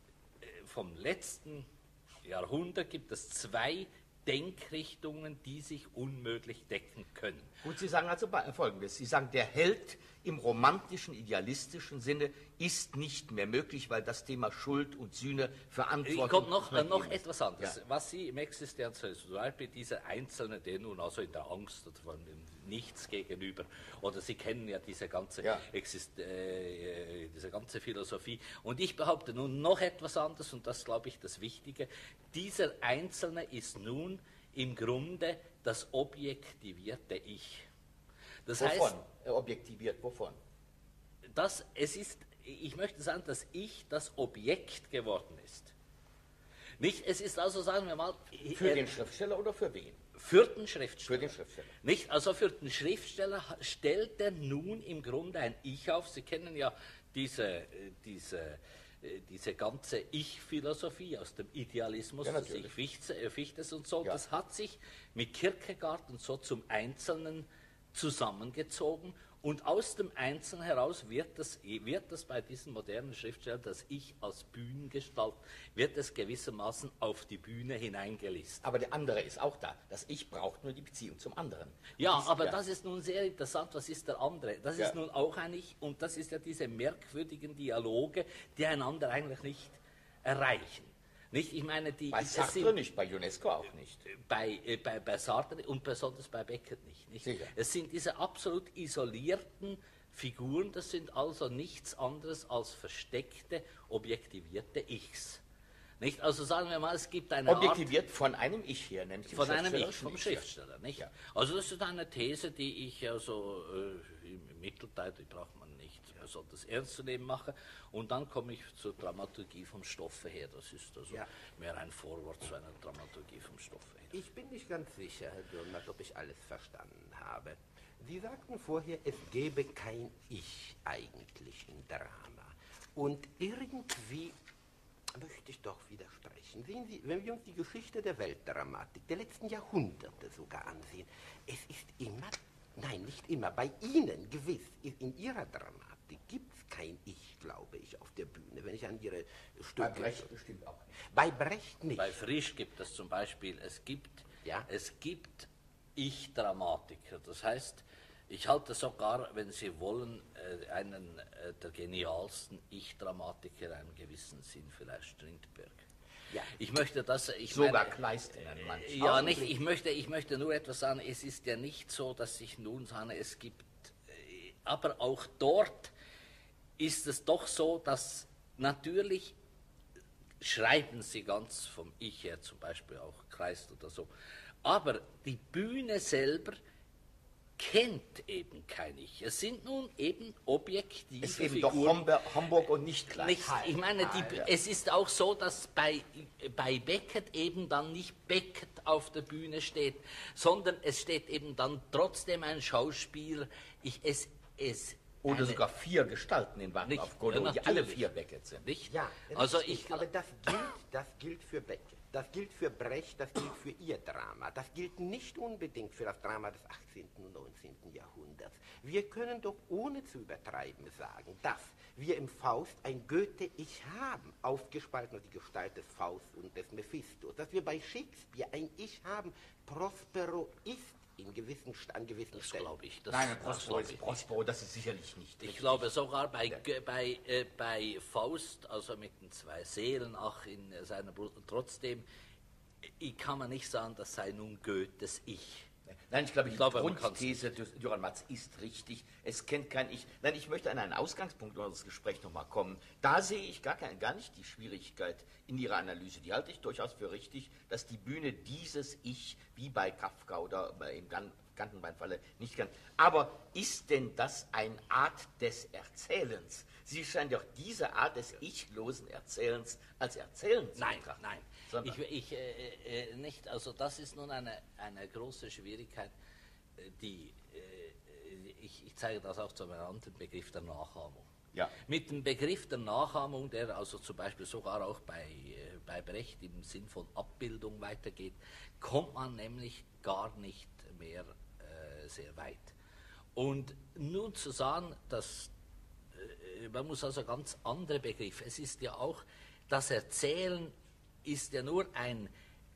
vom letzten Jahrhundert gibt es zwei Denkrichtungen, die sich unmöglich decken können. Gut, Sie sagen also ba- Folgendes. Sie sagen, der Held im romantischen, idealistischen Sinne ist nicht mehr möglich, weil das Thema Schuld und Sühne, Verantwortung... Es kommt noch, äh, noch vergeben ist. etwas anderes. Ja. Was Sie im Existenzialismus, zum Beispiel dieser Einzelne, der nun also in der Angst oder von dem Nichts gegenüber, oder Sie kennen ja diese ganze, Ja. Exist äh, diese ganze Philosophie. Und ich behaupte nun noch etwas anderes, und das glaube ich das Wichtige. Dieser Einzelne ist nun im Grunde das objektivierte Ich. Das heißt, Wovon? Er objektiviert, wovon? dass es ist, ich möchte sagen, dass Ich das Objekt geworden ist. Nicht, es ist also, sagen wir mal, Für äh, den Schriftsteller oder für wen? für den Schriftsteller. Für den Schriftsteller. Nicht, also für den Schriftsteller ha- stellt er nun im Grunde ein Ich auf. Sie kennen ja diese, äh, diese, äh, diese ganze Ich-Philosophie aus dem Idealismus, Ja, des natürlich. Ich Fichtes, äh, Fichtes und so. Ja. Das hat sich mit Kierkegaard und so zum Einzelnen zusammengezogen. Und aus dem Einzelnen heraus wird das, wird das bei diesen modernen Schriftstellern, das Ich als Bühnengestalt, wird es gewissermaßen auf die Bühne hineingelistet. Aber der andere ist auch da. Das Ich braucht nur die Beziehung zum anderen. Ja, Dies- aber ja. das ist nun sehr interessant. Was ist der andere? Das Ja. ist nun auch ein Ich und das ist ja diese merkwürdigen Dialoge, die einander eigentlich nicht erreichen. Nicht? Ich meine, die, Bei es Sartre sind- nicht, bei UNESCO auch nicht. bei, äh, bei, bei Sartre und besonders bei Beckett nicht. nicht? Sicher. Es sind diese absolut isolierten Figuren, das sind also nichts anderes als versteckte, objektivierte Ichs. Nicht? Also sagen wir mal, es gibt eine Art Objektiviert von einem Ich her, nämlich dem von einem Ich, schriftstellerischen vom Ich. Schriftsteller. Nicht? Ja. Also das ist eine These, die ich also äh, im Mittelteil, die braucht man nicht besonders ernst zu nehmen mache. Und dann komme ich zur Dramaturgie vom Stoffe her. Das ist also Ja. mehr ein Vorwort zu einer Dramaturgie vom Stoffe her. Ich bin nicht ganz sicher, Herr Dürrenmatt, ob ich alles verstanden habe. Sie sagten vorher, es gäbe kein Ich eigentlich im Drama. Und irgendwie möchte ich doch widersprechen. Sehen Sie, wenn wir uns die Geschichte der Weltdramatik der letzten Jahrhunderte sogar ansehen, es ist immer, nein, nicht immer, bei Ihnen gewiss, in Ihrer Dramatik gibt es kein Ich, glaube ich, auf der Bühne, wenn ich an Ihre Stücke... Bei Brecht bestimmt auch nicht. Bei Brecht nicht. Bei Frisch gibt es zum Beispiel, es gibt, Ja. es gibt Ich-Dramatiker. Das heißt, ich halte sogar, wenn Sie wollen, äh, einen äh, der genialsten Ich-Dramatiker in einem gewissen Sinn, vielleicht Strindberg. Ja. Ich möchte das, ich Sogar meine, Kleist in einem manchen. ja, nicht, ich möchte, ich möchte nur etwas sagen, es ist ja nicht so, dass ich nun sage, es gibt, äh, aber auch dort ist es doch so, dass natürlich schreiben sie ganz vom Ich her, zum Beispiel auch Kleist oder so, aber die Bühne selber kennt eben kein Ich. Es sind nun eben objektive Es ist eben Figuren. doch Homber, Hamburg und nicht Kleist. Nicht, ich meine, die, ja. es ist auch so, dass bei, bei Beckett eben dann nicht Beckett auf der Bühne steht, sondern es steht eben dann trotzdem ein Schauspieler. Ich, es, es, Oder eine- sogar vier Gestalten in Warten Nicht, auf Godot, ja, die alle natürlich. vier Beckett sind. Nicht? Ja, also richtig, ich, aber das gilt, das gilt für Beckett, das gilt für Brecht, das gilt für ihr Drama. Das gilt nicht unbedingt für das Drama des achtzehnten und neunzehnten Jahrhunderts. Wir können doch ohne zu übertreiben sagen, dass wir im Faust ein Goethe-Ich haben, aufgespalten auf die Gestalt des Faust und des Mephistos. Dass wir bei Shakespeare ein Ich haben, Prospero ist in gewissen, an gewissen das Stellen. glaube ich. Das, Nein, das Prospero glaube ist ich nicht. Prospero, das ist sicherlich nicht Ich richtig. glaube sogar bei, Go- bei, äh, bei Faust, also mit den zwei Seelen, ach, in äh, seiner Brust, und trotzdem, ich kann man nicht sagen, das sei nun Goethes Ich. Nein, ich glaube, die Ich glaube, man kann's Grundthese des Dürrenmatts ist richtig. Es kennt kein Ich. Nein, ich möchte an einen Ausgangspunkt unseres Gesprächs nochmal kommen. Da sehe ich gar, kein, gar nicht die Schwierigkeit in Ihrer Analyse. Die halte ich durchaus für richtig, dass die Bühne dieses Ich, wie bei Kafka oder bei- im Gan- Gantenbeinfalle, nicht kann. Aber ist denn das eine Art des Erzählens? Sie scheinen doch diese Art des ichlosen Erzählens als Erzählen zu Nein, betrachten. nein, Sondern- ich, ich äh, äh, nicht. Also das ist nun eine, eine große Schwierigkeit, äh, die, äh, ich, ich zeige das auch zu einem anderen Begriff der Nachahmung. Ja. Mit dem Begriff der Nachahmung, der also zum Beispiel sogar auch bei, äh, bei Brecht im Sinn von Abbildung weitergeht, kommt man nämlich gar nicht mehr äh, sehr weit. Und nun zu sagen, dass äh, man muss also ganz andere Begriffe. Es ist ja auch, das Erzählen ist ja nur ein,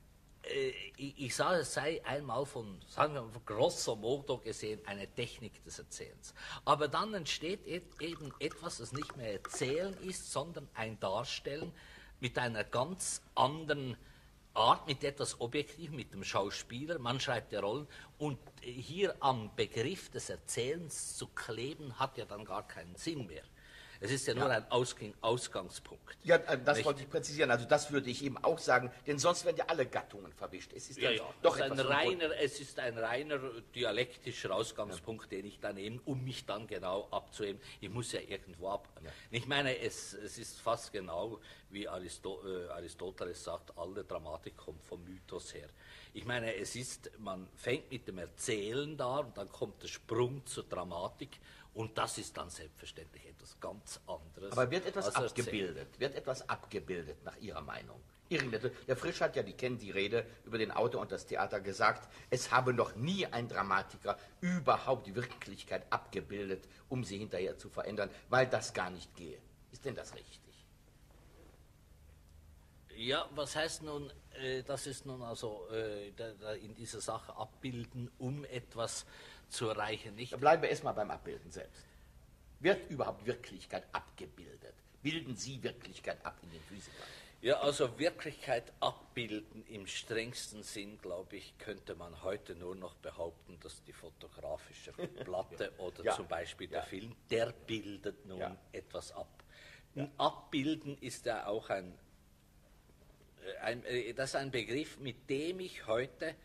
äh, ich, ich sage, es sei einmal von, sagen wir mal, von grosso modo gesehen, eine Technik des Erzählens. Aber dann entsteht et, eben etwas, das nicht mehr Erzählen ist, sondern ein Darstellen mit einer ganz anderen Art, mit etwas Objektivem, mit dem Schauspieler. Man schreibt ja Rollen. Und äh, hier am Begriff des Erzählens zu kleben, hat ja dann gar keinen Sinn mehr. Es ist ja nur Ja. ein Ausgang, Ausgangspunkt. Ja, äh, das Nicht? wollte ich präzisieren. Also das würde ich eben auch sagen, denn sonst werden ja alle Gattungen verwischt. Es ist Ja, dann ja. doch es, ist ein etwas verbunden. reiner, es ist ein reiner dialektischer Ausgangspunkt, den ich dann nehme, um mich dann genau abzuheben. Ich muss ja irgendwo ab. Ich meine, es, es ist fast genau, wie Aristo, äh, Aristoteles sagt, alle Dramatik kommt vom Mythos her. Ich meine, es ist, man fängt mit dem Erzählen da und dann kommt der Sprung zur Dramatik und das ist dann selbstverständlich etwas ganz anderes. Aber wird etwas als Erzählen. abgebildet? Wird etwas abgebildet nach Ihrer Meinung? Irgendetwas. Der Frisch hat ja, die kennen die Rede über den Autor und das Theater gesagt, es habe noch nie ein Dramatiker überhaupt die Wirklichkeit abgebildet, um sie hinterher zu verändern, weil das gar nicht gehe. Ist denn das richtig? Ja, was heißt nun, äh, das ist nun also äh, da, da in dieser Sache abbilden, um etwas zu erreichen, nicht? Da bleiben wir erstmal beim Abbilden selbst. Wird überhaupt Wirklichkeit abgebildet? Bilden Sie Wirklichkeit ab in den Physikern? Ja, also Wirklichkeit abbilden im strengsten Sinn, glaube ich, könnte man heute nur noch behaupten, dass die fotografische Platte oder ja. zum Beispiel ja. der Film, der bildet nun ja. etwas ab. Ja. Abbilden ist ja auch ein, ein, das ist ein Begriff, mit dem ich heute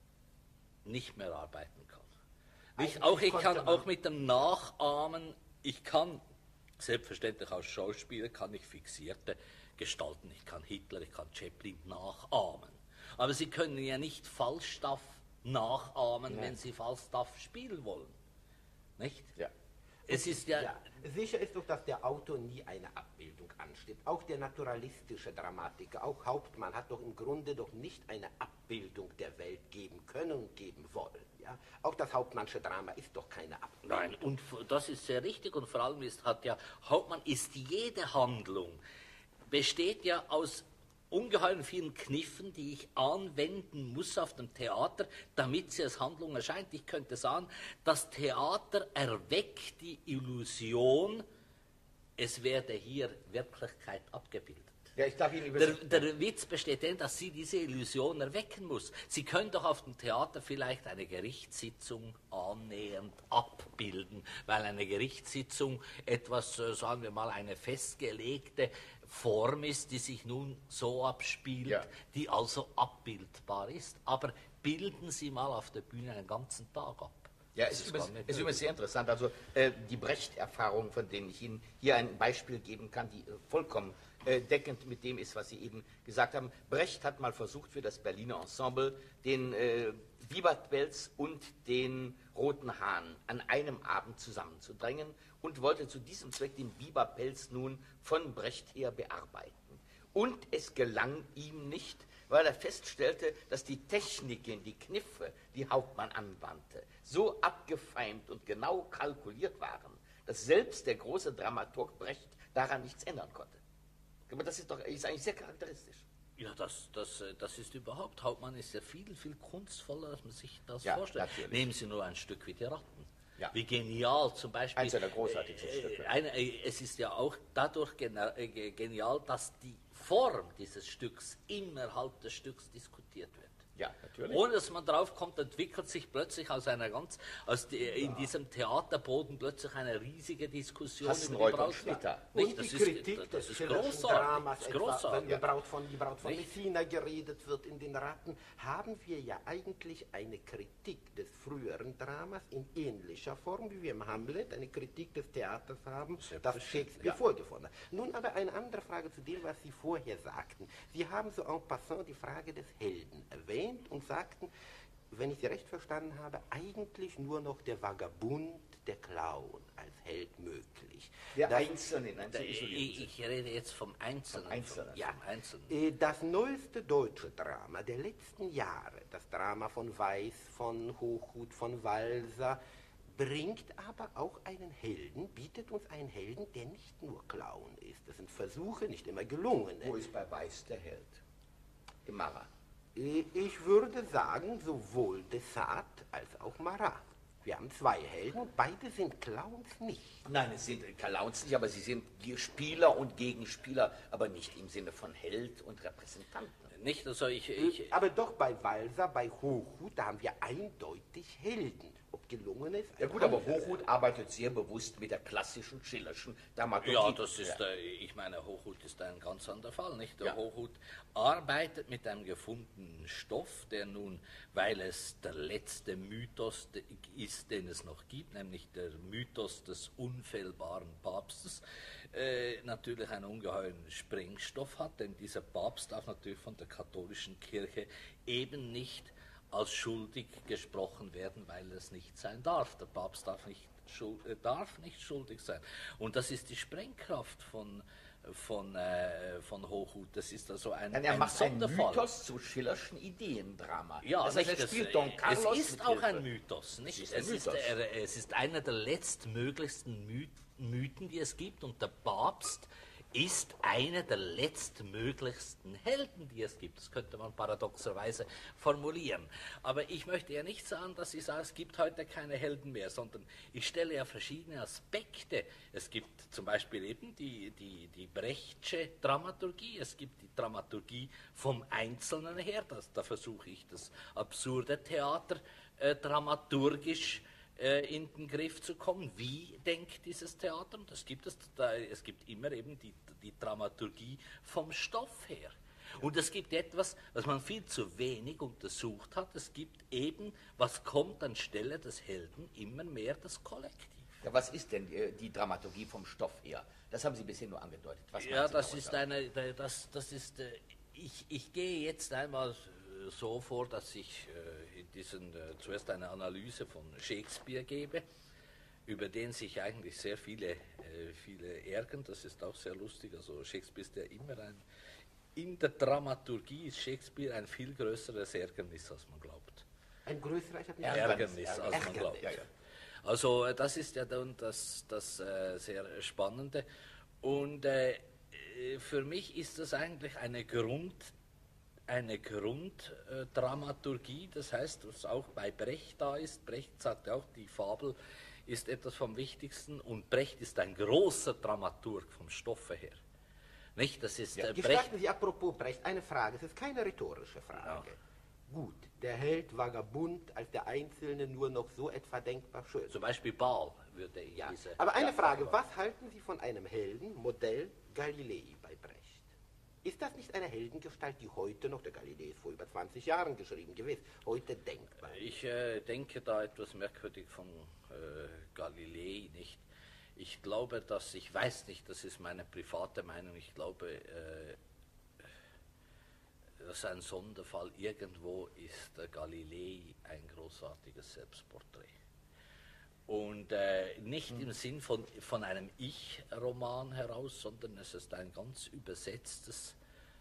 nicht mehr arbeiten kann. Ich, auch, ich kann auch mit dem Nachahmen, ich kann, selbstverständlich als Schauspieler kann ich fixierte gestalten. Ich kann Hitler, ich kann Chaplin nachahmen. Aber Sie können ja nicht Falstaff nachahmen, Nein. wenn Sie Falstaff spielen wollen. Nicht? Ja. Es ist ja, ja, sicher ist doch, dass der Autor nie eine Abbildung ansteht. Auch der naturalistische Dramatiker, auch Hauptmann hat doch im Grunde doch nicht eine Abbildung der Welt geben können und geben wollen. Ja? Auch das Hauptmannsche Drama ist doch keine Abbildung. Nein, und das ist sehr richtig und vor allem ist, hat ja, Hauptmann ist jede Handlung, besteht ja aus ungeheuren vielen Kniffen, die ich anwenden muss auf dem Theater, damit sie als Handlung erscheint. Ich könnte sagen, das Theater erweckt die Illusion, es werde hier Wirklichkeit abgebildet. Ja, ich darf Ihnen der, der Witz besteht darin, dass Sie diese Illusion erwecken muss. Sie können doch auf dem Theater vielleicht eine Gerichtssitzung annähernd abbilden, weil eine Gerichtssitzung etwas, sagen wir mal, eine festgelegte Form ist, die sich nun so abspielt, ja. die also abbildbar ist. Aber bilden Sie mal auf der Bühne einen ganzen Tag ab. Ja, es ist, übrigens, ist übrigens sehr interessant. Also äh, die Brecht-Erfahrung, von denen ich Ihnen hier ein Beispiel geben kann, die äh, vollkommen äh, deckend mit dem ist, was Sie eben gesagt haben. Brecht hat mal versucht, für das Berliner Ensemble den äh, Wiebertpelz und den Roten Hahn an einem Abend zusammenzudrängen und wollte zu diesem Zweck den Biberpelz nun von Brecht her bearbeiten. Und es gelang ihm nicht, weil er feststellte, dass die Techniken, die Kniffe, die Hauptmann anwandte, so abgefeimt und genau kalkuliert waren, dass selbst der große Dramaturg Brecht daran nichts ändern konnte. Aber das ist doch ist eigentlich sehr charakteristisch. Ja, das, das, das ist überhaupt, Hauptmann ist ja viel, viel kunstvoller, als man sich das ja, vorstellt. Natürlich. Nehmen Sie nur ein Stück wie die Ratten. Ja. Wie genial zum Beispiel. Eins der großartigsten äh, Stücke. Eine, äh, es ist ja auch dadurch äh, genial, dass die Form dieses Stücks innerhalb des Stücks diskutiert wird. Ja, natürlich. Ohne dass man drauf kommt, entwickelt sich plötzlich aus einer ganz, aus die, ja. in diesem Theaterboden plötzlich eine riesige Diskussion über die Brautschmitter. Und die Kritik ist, des schillerschen Dramas, das ist etwa, wenn ja. die Braut von, die Braut von Messina geredet wird in den Ratten, haben wir ja eigentlich eine Kritik des früheren Dramas in ähnlicher Form, wie wir im Hamlet eine Kritik des Theaters haben, das Shakespeare ja. vorgefunden hat. Nun aber eine andere Frage zu dem, was Sie vorher sagten. Sie haben so en passant die Frage des Helden erwähnt und sagten, wenn ich Sie recht verstanden habe, eigentlich nur noch der Vagabund, der Clown als Held möglich. Der das, Einzelne, nein, so ich, ich rede jetzt vom Einzelnen. Vom Einzelnen. Vom, ja. vom Einzelnen. Das neueste deutsche Drama der letzten Jahre, das Drama von Weiß, von Hochhuth, von Walser, bringt aber auch einen Helden, bietet uns einen Helden, der nicht nur Clown ist. Das sind Versuche, nicht immer gelungen. Wo ist bei Weiß der Held? Im Marat. Ich würde sagen, sowohl Dessart als auch Marat. Wir haben zwei Helden und beide sind Clowns nicht. Nein, es sind Clowns nicht, aber sie sind Spieler und Gegenspieler, aber nicht im Sinne von Held und Repräsentanten. Nicht, also ich, ich aber doch bei Walser, bei Hochhuth, da haben wir eindeutig Helden. Ob gelungen ist. Ja gut, aber Hochhuth arbeitet sehr bewusst mit der klassischen Schillerschen Dramaturgie. Ja, das ist, ja. Äh, ich meine, Hochhuth ist ein ganz anderer Fall, nicht? Der ja. Hochhuth arbeitet mit einem gefundenen Stoff, der nun, weil es der letzte Mythos ist, den es noch gibt, nämlich der Mythos des unfehlbaren Papstes, äh, natürlich einen ungeheuren Sprengstoff hat, denn dieser Papst darf natürlich von der katholischen Kirche eben nicht als schuldig gesprochen werden, weil es nicht sein darf. Der Papst darf nicht, schuld, äh, darf nicht schuldig sein. Und das ist die Sprengkraft von, von, äh, von Hochhuth. Das ist also ein, Nein, er ein macht Sonderfall. Ein Mythos zu Schillerschen Ideendrama. Ja, das nicht, heißt, er spielt das, Don Carlos es ist auch Hilfe. Ein Mythos. Nicht? Es, ist es, Mythos. Ist, er, es ist einer der letztmöglichsten Mythen, die es gibt. Und der Papst ist einer der letztmöglichsten Helden, die es gibt. Das könnte man paradoxerweise formulieren. Aber ich möchte ja nicht sagen, dass ich sage, es gibt heute keine Helden mehr, sondern ich stelle ja verschiedene Aspekte. Es gibt zum Beispiel eben die, die, die Brechtsche Dramaturgie, es gibt die Dramaturgie vom Einzelnen her, das, da versuche ich das absurde Theater äh, dramaturgisch in den Griff zu kommen. Wie denkt dieses Theater? Und das gibt es, da, es gibt immer eben die, die Dramaturgie vom Stoff her. Und es gibt etwas, was man viel zu wenig untersucht hat. Es gibt eben, was kommt anstelle des Helden, immer mehr das Kollektiv. Ja, was ist denn die, die Dramaturgie vom Stoff her? Das haben Sie bisher nur angedeutet. Was ja, das ist eine, das, das ist, ich, ich gehe jetzt einmal so vor, dass ich äh, in diesen, äh, zuerst eine Analyse von Shakespeare gebe, über den sich eigentlich sehr viele, äh, viele ärgern. Das ist auch sehr lustig. Also Shakespeare ist ja immer ein, in der Dramaturgie ist Shakespeare ein viel größeres Ärgernis, als man glaubt. Ein größeres Ärgernis, Ärgernis als Ärgernis. man glaubt. Ja, ja. Also äh, das ist ja dann das, das äh, sehr Spannende. Und äh, für mich ist das eigentlich eine Grund eine Grunddramaturgie, das heißt, was auch bei Brecht da ist. Brecht sagt auch, die Fabel ist etwas vom Wichtigsten und Brecht ist ein großer Dramaturg vom Stoffe her. Nicht? Das ist, ja, äh, gestatten Brecht, Sie, apropos Brecht, eine Frage, es ist keine rhetorische Frage. Ja. Gut, der Held vagabund, als der Einzelne nur noch so etwa denkbar schön. Zum Beispiel Baal würde ich ja. diese... Aber eine ja, Frage, was halten Sie von einem Helden, Modell Galilei bei Brecht? Ist das nicht eine Heldengestalt, die heute noch, der Galilei ist vor über zwanzig Jahren geschrieben, gewiss, heute denkbar? Ich äh, denke da etwas merkwürdig von äh, Galilei nicht. Ich glaube, dass, ich weiß nicht, das ist meine private Meinung, ich glaube, äh, dass ein Sonderfall irgendwo ist der Galilei ein großartiges Selbstporträt. Und äh, nicht hm. im Sinn von, von einem Ich-Roman heraus, sondern es ist ein ganz übersetztes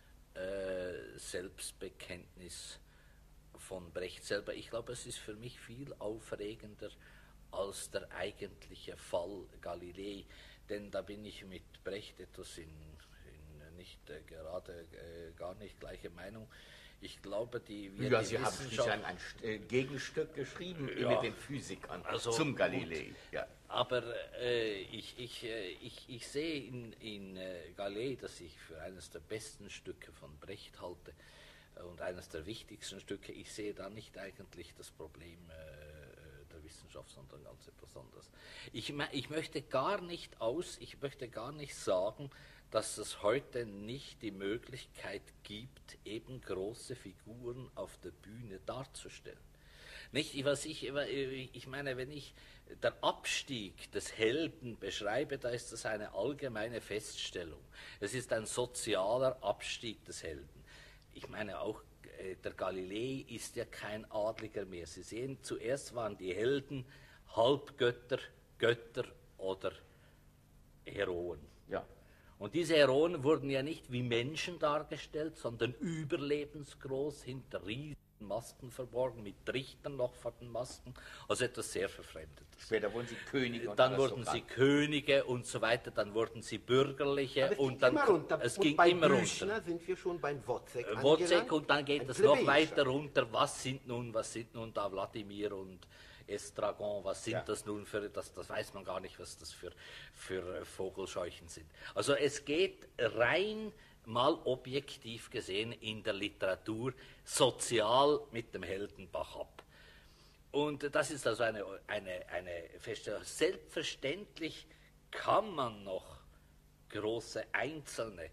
äh, Selbstbekenntnis von Brecht selber. Ich glaube, es ist für mich viel aufregender als der eigentliche Fall Galilei, denn da bin ich mit Brecht etwas in, in nicht äh, gerade äh, gar nicht gleiche Meinung. Ich glaube, die wir ja, die Sie haben schließlich ein, ein äh, Gegenstück geschrieben ja, mit den Physikern also zum Galilei. Ja. Aber äh, ich, ich, äh, ich, ich sehe in, in äh, Galilei, das ich für eines der besten Stücke von Brecht halte äh, und eines der wichtigsten Stücke, ich sehe da nicht eigentlich das Problem äh, der Wissenschaft, sondern ganz etwas anderes. Ich, ich möchte gar nicht aus, ich möchte gar nicht sagen, dass es heute nicht die Möglichkeit gibt, eben große Figuren auf der Bühne darzustellen. Nicht, was ich, ich meine, wenn ich den Abstieg des Helden beschreibe, da ist das eine allgemeine Feststellung. Es ist ein sozialer Abstieg des Helden. Ich meine auch, der Galilei ist ja kein Adliger mehr. Sie sehen, zuerst waren die Helden Halbgötter, Götter oder Heroen. Ja. Und diese Heroen wurden ja nicht wie Menschen dargestellt, sondern überlebensgroß hinter riesigen Masken verborgen, mit Trichtern noch vor den Masken, also etwas sehr Verfremdetes. Später wurden sie Könige und dann wurden sie Könige und so weiter, dann wurden sie Bürgerliche aber es und dann immer runter. es und ging bei immer Büchner runter. Sind wir schon beim Wozzeck äh, Wozzeck und dann geht es noch weiter runter. runter. Was sind nun, was sind nun da Wladimir und Estragon, was sind ja. das nun für, das, das weiß man gar nicht, was das für, für Vogelscheuchen sind. Also es geht rein mal objektiv gesehen in der Literatur sozial mit dem Heldenbach ab. Und das ist also eine, eine, eine Feststellung. Selbstverständlich kann man noch große Einzelne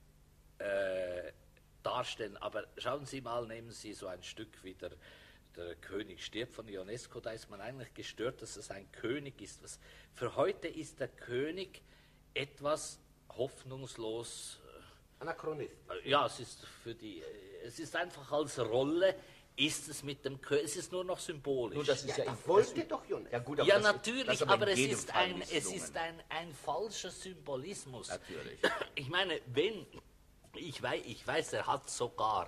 äh, darstellen, aber schauen Sie mal, nehmen Sie so ein Stück wie der Der König stirbt von Ionesco, da ist man eigentlich gestört, dass es ein König ist. Was für heute ist der König etwas hoffnungslos. Anachronist. Ja, es ist für die, es ist einfach als Rolle, ist es mit dem König, es ist nur noch symbolisch. Nur das ist ja, ja, das wollte doch Ionesco. Ja, gut, aber ja das, natürlich, das aber, aber es ist ist, ein, es ist ein, ein falscher Symbolismus. Natürlich. Ich meine, wenn, ich weiß, ich weiß er hat sogar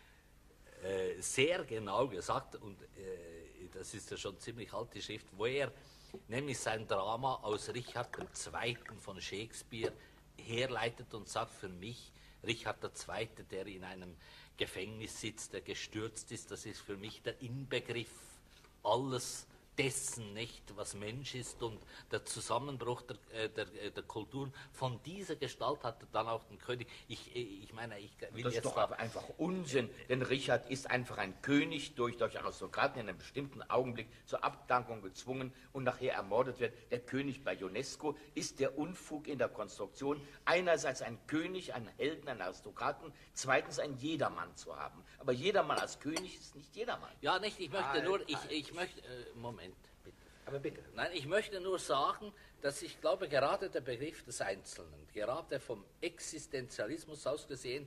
Äh, sehr genau gesagt, und äh, das ist ja schon ziemlich alte Schrift, wo er nämlich sein Drama aus Richard der Zweite von Shakespeare herleitet und sagt, für mich, Richard der Zweite, der in einem Gefängnis sitzt, der gestürzt ist, das ist für mich der Inbegriff alles dessen, nicht, was Mensch ist, und der Zusammenbruch der, der, der Kulturen. Von dieser Gestalt hat er dann auch den König. Ich, ich meine, ich will das ist jetzt doch da, aber einfach Unsinn, denn Richard ist einfach ein König, durch, durch Aristokraten in einem bestimmten Augenblick zur Abdankung gezwungen und nachher ermordet wird. Der König bei UNESCO ist der Unfug in der Konstruktion, einerseits ein König, einen Helden, einen Aristokraten, zweitens ein Jedermann zu haben. Aber Jedermann als König ist nicht jedermann. ja, nicht, ich möchte Halt, nur, ich, halt. ich möchte, äh, Moment, bitte. Aber bitte. Nein, ich möchte nur sagen, dass ich glaube, gerade der Begriff des Einzelnen, gerade vom Existenzialismus aus gesehen,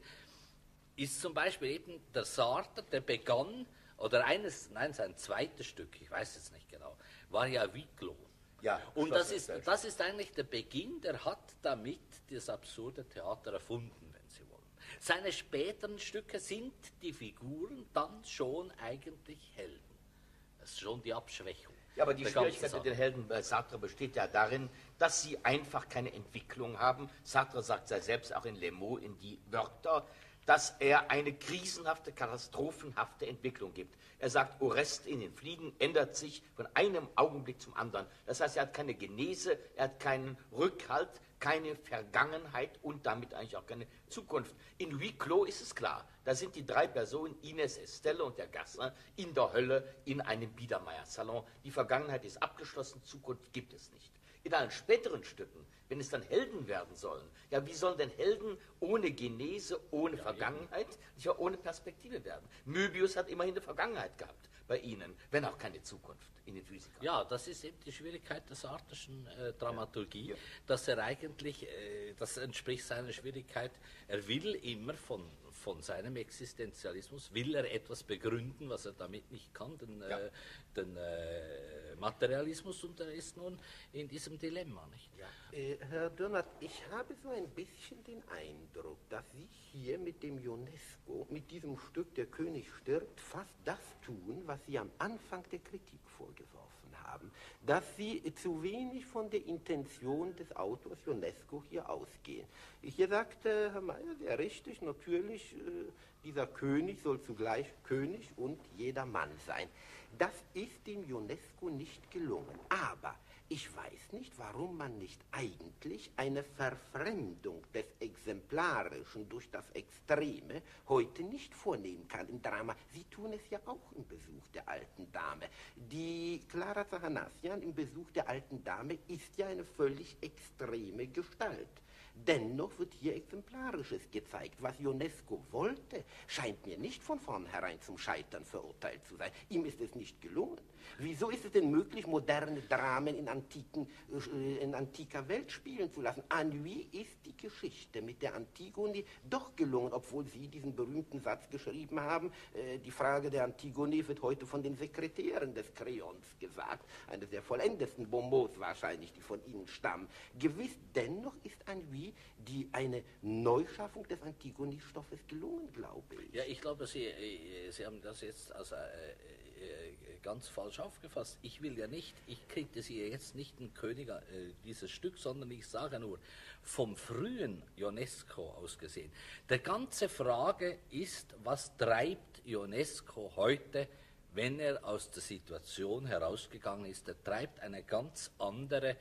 ist zum Beispiel eben der Sartre, der begann, oder eines, nein, sein zweites Stück, ich weiß jetzt nicht genau, war ja Wicklow. Ja, Und Schloss das ist, Westfalen. das ist eigentlich der Beginn, der hat damit das absurde Theater erfunden, wenn Sie wollen. Seine späteren Stücke sind die Figuren dann schon eigentlich Helden. Das ist schon die Abschwächung. Ja, aber die der ganzen Schwierigkeit mit Sache. den Helden bei Sartre besteht ja darin, dass sie einfach keine Entwicklung haben. Sartre sagt ja selbst auch in Les Mots, in die Wörter, dass er eine krisenhafte, katastrophenhafte Entwicklung gibt. Er sagt, Orest in den Fliegen ändert sich von einem Augenblick zum anderen. Das heißt, er hat keine Genese, er hat keinen Rückhalt, keine Vergangenheit und damit eigentlich auch keine Zukunft. In Huis Clos ist es klar, da sind die drei Personen, Ines, Estelle und der Gassin, in der Hölle in einem Biedermeier-Salon. Die Vergangenheit ist abgeschlossen, Zukunft gibt es nicht. In allen späteren Stücken, wenn es dann Helden werden sollen, ja, wie sollen denn Helden ohne Genese, ohne ja, Vergangenheit, ja, ohne Perspektive werden? Möbius hat immerhin eine Vergangenheit gehabt bei Ihnen, wenn auch keine Zukunft in den Physikern. Ja, das ist eben die Schwierigkeit der sartrischen äh, Dramaturgie, Ja. dass er eigentlich, äh, das entspricht seiner Schwierigkeit, er will immer von, von seinem Existenzialismus, will er etwas begründen, was er damit nicht kann, den, Ja. äh, den äh, Materialismus, und er ist nun in diesem Dilemma, nicht? Ja. Äh, Herr Dürnert, ich habe so ein bisschen den Eindruck, dass Sie hier mit dem UNESCO, mit diesem Stück Der König stirbt, fast das tun, was Sie am Anfang der Kritik vorgeworfen haben, dass Sie zu wenig von der Intention des Autors UNESCO hier ausgehen. Hier sagte Herr Mayer sehr richtig, natürlich, äh, dieser König soll zugleich König und jeder Mann sein. Das ist dem UNESCO nicht gelungen, aber ich weiß nicht, warum man nicht eigentlich eine Verfremdung des Exemplarischen durch das Extreme heute nicht vornehmen kann im Drama. Sie tun es ja auch im Besuch der alten Dame. Die Clara Zachanassian im Besuch der alten Dame ist ja eine völlig extreme Gestalt. Dennoch wird hier Exemplarisches gezeigt. Was UNESCO wollte, scheint mir nicht von vornherein zum Scheitern verurteilt zu sein. Ihm ist es nicht gelungen. Wieso ist es denn möglich, moderne Dramen in, antiken, äh, in antiker Welt spielen zu lassen? Ennui ist die Geschichte mit der Antigone doch gelungen, obwohl Sie diesen berühmten Satz geschrieben haben, äh, die Frage der Antigone wird heute von den Sekretären des Kreons gesagt. Eine der vollendetsten Bonmots wahrscheinlich, die von Ihnen stammen. Gewiss, dennoch ist Ennui die eine Neuschaffung des Antigone-Stoffes gelungen, glaube ich. Ja, ich glaube, Sie, äh, Sie haben das jetzt also, äh, äh, ganz falsch aufgefasst. Ich will ja nicht, ich kritisiere jetzt nicht den König äh, dieses Stück, sondern ich sage nur, vom frühen Ionesco aus gesehen. Der ganze Frage ist, was treibt Ionesco heute, wenn er aus der Situation herausgegangen ist? Er treibt eine ganz andere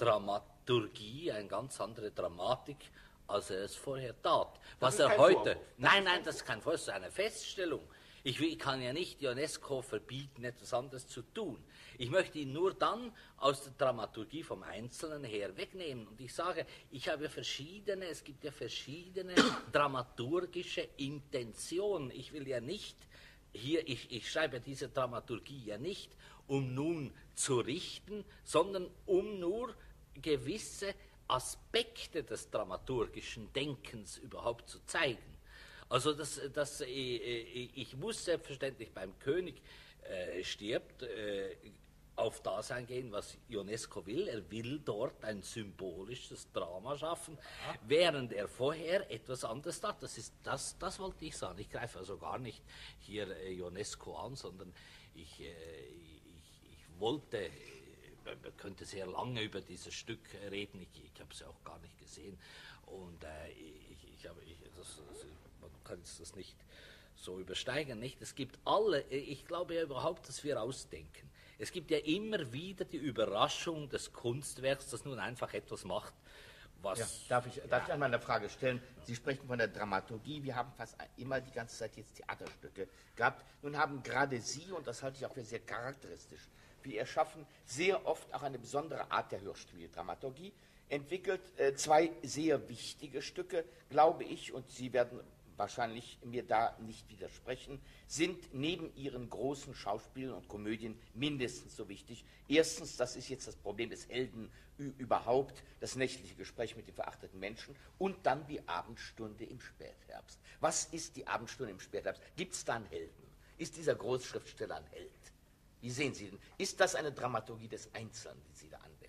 Dramaturgie, eine ganz andere Dramatik, als er es vorher tat. Was er heute... Nein, nein, das ist kein Vorwurf, das ist eine Feststellung. Ich, will, ich kann ja nicht UNESCO verbieten, etwas anderes zu tun. Ich möchte ihn nur dann aus der Dramaturgie vom Einzelnen her wegnehmen. Und ich sage, ich habe verschiedene, es gibt ja verschiedene dramaturgische Intentionen. Ich will ja nicht, hier, ich, ich schreibe diese Dramaturgie ja nicht, um nun zu richten, sondern um nur gewisse Aspekte des dramaturgischen Denkens überhaupt zu zeigen. Also das, das, ich, ich muss selbstverständlich beim König äh, stirbt äh, auf das eingehen, was Ionesco will. Er will dort ein symbolisches Drama schaffen, Aha. während er vorher etwas anderes tat. Das, ist, das, das wollte ich sagen. Ich greife also gar nicht hier äh, Ionesco an, sondern ich, äh, ich, ich wollte... Man könnte sehr lange über dieses Stück reden, ich, ich habe es ja auch gar nicht gesehen. und äh, ich, ich habe, ich, das, das, man kann das nicht so übersteigen, nicht? Es gibt alle, ich glaube ja überhaupt, dass wir ausdenken. Es gibt ja immer wieder die Überraschung des Kunstwerks, das nun einfach etwas macht, was... Ja, darf ich, darf ich einmal eine Frage stellen? Sie sprechen von der Dramaturgie. Wir haben fast immer die ganze Zeit jetzt Theaterstücke gehabt. Nun haben gerade Sie, und das halte ich auch für sehr charakteristisch, wir erschaffen sehr oft auch eine besondere Art der Hörspieldramaturgie, entwickelt äh, zwei sehr wichtige Stücke, glaube ich, und Sie werden wahrscheinlich mir da nicht widersprechen, sind neben ihren großen Schauspielen und Komödien mindestens so wichtig. Erstens, das ist jetzt das Problem des Helden überhaupt, das nächtliche Gespräch mit den verachteten Menschen, und dann die Abendstunde im Spätherbst. Was ist die Abendstunde im Spätherbst? Gibt es da einen Helden? Ist dieser Großschriftsteller ein Held? Wie sehen Sie denn? Ist das eine Dramaturgie des Einzelnen, die Sie da anwenden?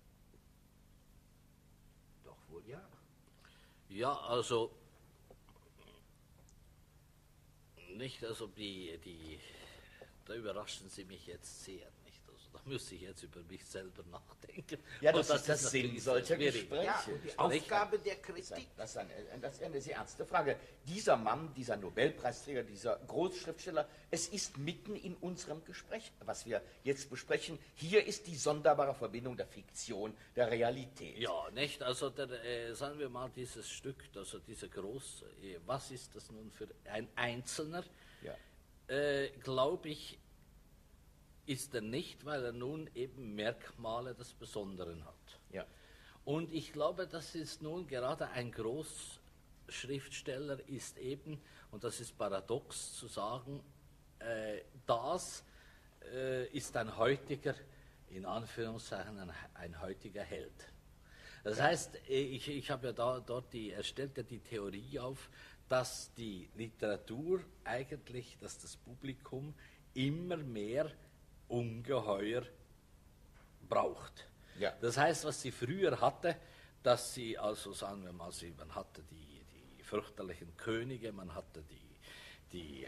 Doch wohl ja. Ja, also nicht, also die, die, da überraschen Sie mich jetzt sehr, nicht? Also da müsste ich jetzt über mich selber nachdenken. Ja, das, das ist das Sinn solcher Gespräche. Ja, und die Aufgabe der Kritik. Das ist, ein, das, ist ein, das ist eine sehr ernste Frage. Dieser Mann, dieser Nobelpreisträger, dieser Großschriftsteller, es ist mitten in unserem Gespräch, was wir jetzt besprechen. Hier ist die sonderbare Verbindung der Fiktion, der Realität. Ja, nicht? Also der, äh, sagen wir mal, dieses Stück, also dieser Groß, äh, was ist das nun für ein Einzelner? Ja. Äh, glaube ich, ist er nicht, weil er nun eben Merkmale des Besonderen hat. Ja. Und ich glaube, das ist nun gerade ein Großschriftsteller ist eben, und das ist paradox zu sagen, äh, das äh, ist ein heutiger, in Anführungszeichen, ein, ein heutiger Held. Das ja. heißt, ich, ich habe ja da, dort die, er stellt ja die Theorie auf, dass die Literatur eigentlich, dass das Publikum immer mehr ungeheuer braucht. Ja. Das heißt, was sie früher hatte, dass sie, also sagen wir mal, sie, man hatte die, die fürchterlichen Könige, man hatte die, die,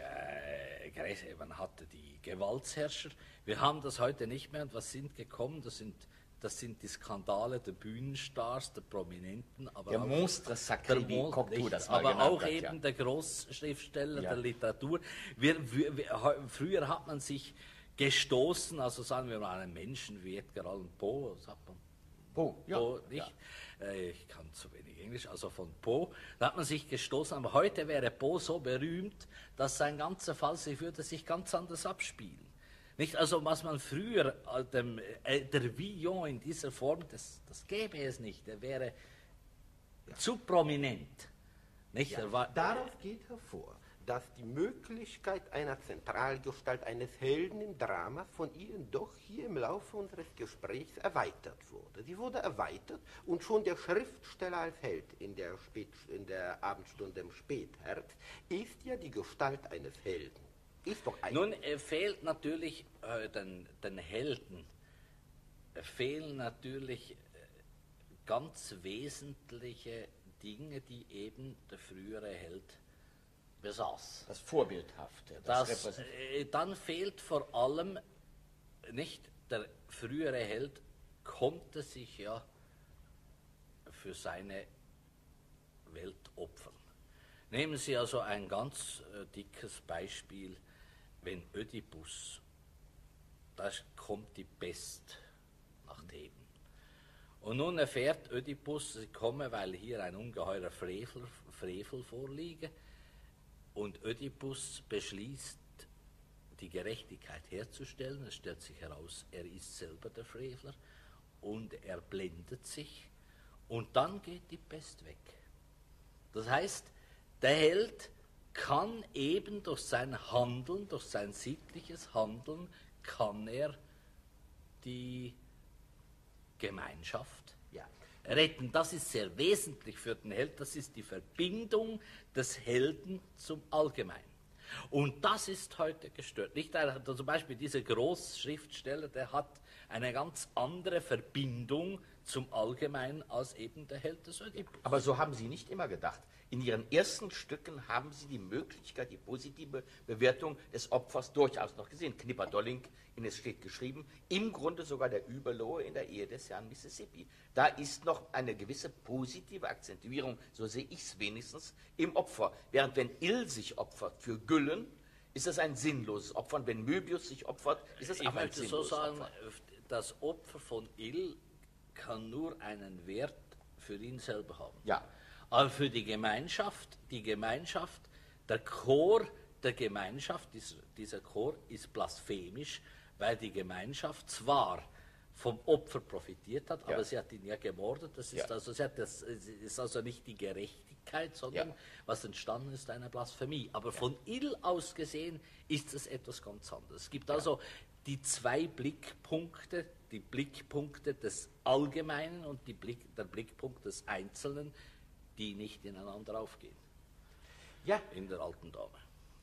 äh, man hatte die Gewaltsherrscher. Wir haben das heute nicht mehr. Und was sind gekommen? Das sind, das sind die Skandale der Bühnenstars, der Prominenten. Aber der auch, Monstre sacré, wie Cocteau das mal aber auch hat, eben ja. der Großschriftsteller ja. der Literatur. Wir, wir, wir, früher hat man sich gestoßen, also sagen wir mal einen Menschen wie Edgar Allan Poe, sagt man Poe, ja. Poe nicht? Ja. Ich kann zu wenig Englisch, also von Poe, da hat man sich gestoßen, aber heute wäre Poe so berühmt, dass sein ganzer Fall sich würde sich ganz anders abspielen. Nicht? Also was man früher, dem, äh, der Villon in dieser Form, das, das gäbe es nicht, er wäre ja. zu prominent. Nicht? Ja. Er war, Darauf geht hervor, dass die Möglichkeit einer Zentralgestalt eines Helden im Drama von Ihnen doch hier im Laufe unseres Gesprächs erweitert wurde. Sie wurde erweitert und schon der Schriftsteller als Held in der, Spät, in der Abendstunde im Spätherbst ist ja die Gestalt eines Helden. Ist doch ein Nun äh, fehlt natürlich äh, den, den Helden, äh, fehlen natürlich äh, ganz wesentliche Dinge, die eben der frühere Held besaß. Das Vorbildhafte. Das das, äh, dann fehlt vor allem nicht, der frühere Held konnte sich ja für seine Welt opfern. Nehmen Sie also ein ganz äh, dickes Beispiel, wenn Ödipus, da kommt die Pest nach Theben. Und nun erfährt Ödipus, sie komme, weil hier ein ungeheurer Frevel, Frevel vorliege. Und Ödipus beschließt, die Gerechtigkeit herzustellen. Es stellt sich heraus, er ist selber der Frevler und er blendet sich. Und dann geht die Pest weg. Das heißt, der Held kann eben durch sein Handeln, durch sein sittliches Handeln, kann er die Gemeinschaft ja. retten. Das ist sehr wesentlich für den Held, das ist die Verbindung des Helden zum Allgemeinen. Und das ist heute gestört. Nicht zum Beispiel dieser Großschriftsteller, der hat eine ganz andere Verbindung zum Allgemeinen als eben der Held des Oedipus. Aber so haben Sie nicht immer gedacht. In Ihren ersten Stücken haben Sie die Möglichkeit, die positive Bewertung des Opfers durchaus noch gesehen. Knipperdolling, in es steht geschrieben, im Grunde sogar der Überlohe in der Ehe des Herrn Mississippi. Da ist noch eine gewisse positive Akzentuierung, so sehe ich es wenigstens, im Opfer. Während wenn Ill sich opfert für Güllen, ist das ein sinnloses Opfer. Und wenn Möbius sich opfert, ist das ich auch ein möchte so sinnloses sagen, Opfer. das Opfer von Ill kann nur einen Wert für ihn selber haben. Ja. Aber für die Gemeinschaft, die Gemeinschaft, der Chor der Gemeinschaft, dieser, dieser Chor ist blasphemisch, weil die Gemeinschaft zwar vom Opfer profitiert hat, Ja. aber sie hat ihn ja gemordet. Das ist, Ja. also, sie hat das, es ist also nicht die Gerechtigkeit, sondern Ja. was entstanden ist, eine Blasphemie. Aber von Ill aus gesehen ist es etwas ganz anderes. Es gibt also die zwei Blickpunkte, die Blickpunkte des Allgemeinen und die Blick, der Blickpunkt des Einzelnen, die nicht ineinander aufgehen Ja, in der alten Dame.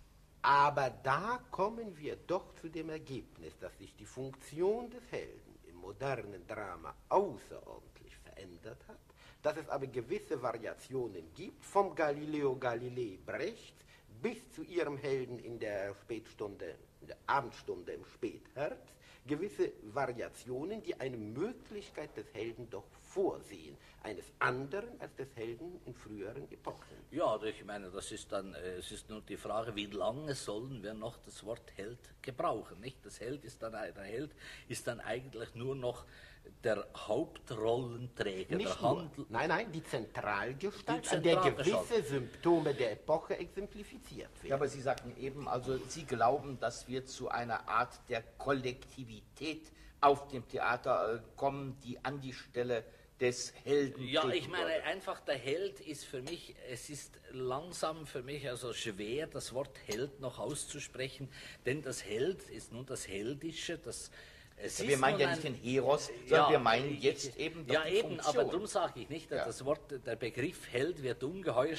aber da kommen wir doch zu dem Ergebnis, dass sich die Funktion des Helden im modernen Drama außerordentlich verändert hat, dass es aber gewisse Variationen gibt, vom Galileo Galilei Brecht bis zu ihrem Helden in der Spätstunde, in der Abendstunde im Spätherbst, gewisse Variationen, die eine Möglichkeit des Helden doch vorsehen, eines anderen als des Helden in früheren Epochen. Ja, ich meine, das ist dann, äh, es ist nur die Frage, wie lange sollen wir noch das Wort Held gebrauchen, nicht? Das Held ist dann, der Held ist dann eigentlich nur noch der Hauptrollenträger, Nicht der nur. Handel. Nein, nein, die Zentralgestalt, Die an der Zentralgestalt. gewisse Symptome der Epoche exemplifiziert werden. Ja, aber Sie sagten eben, also Sie glauben, dass wir zu einer Art der Kollektivität auf dem Theater äh, kommen, die an die Stelle des Helden Ja, treten ich meine, würde. einfach der Held ist für mich, es ist langsam für mich also schwer, das Wort Held noch auszusprechen, denn das Held ist nun das Heldische, das es Ja, ist wir meinen nun ja ein- nicht den Heros, sondern Ja, wir meinen ich- jetzt eben doch Ja, die eben, Funktion. aber darum sage ich nicht, Ja. das Wort, der Begriff Held wird ungeheuer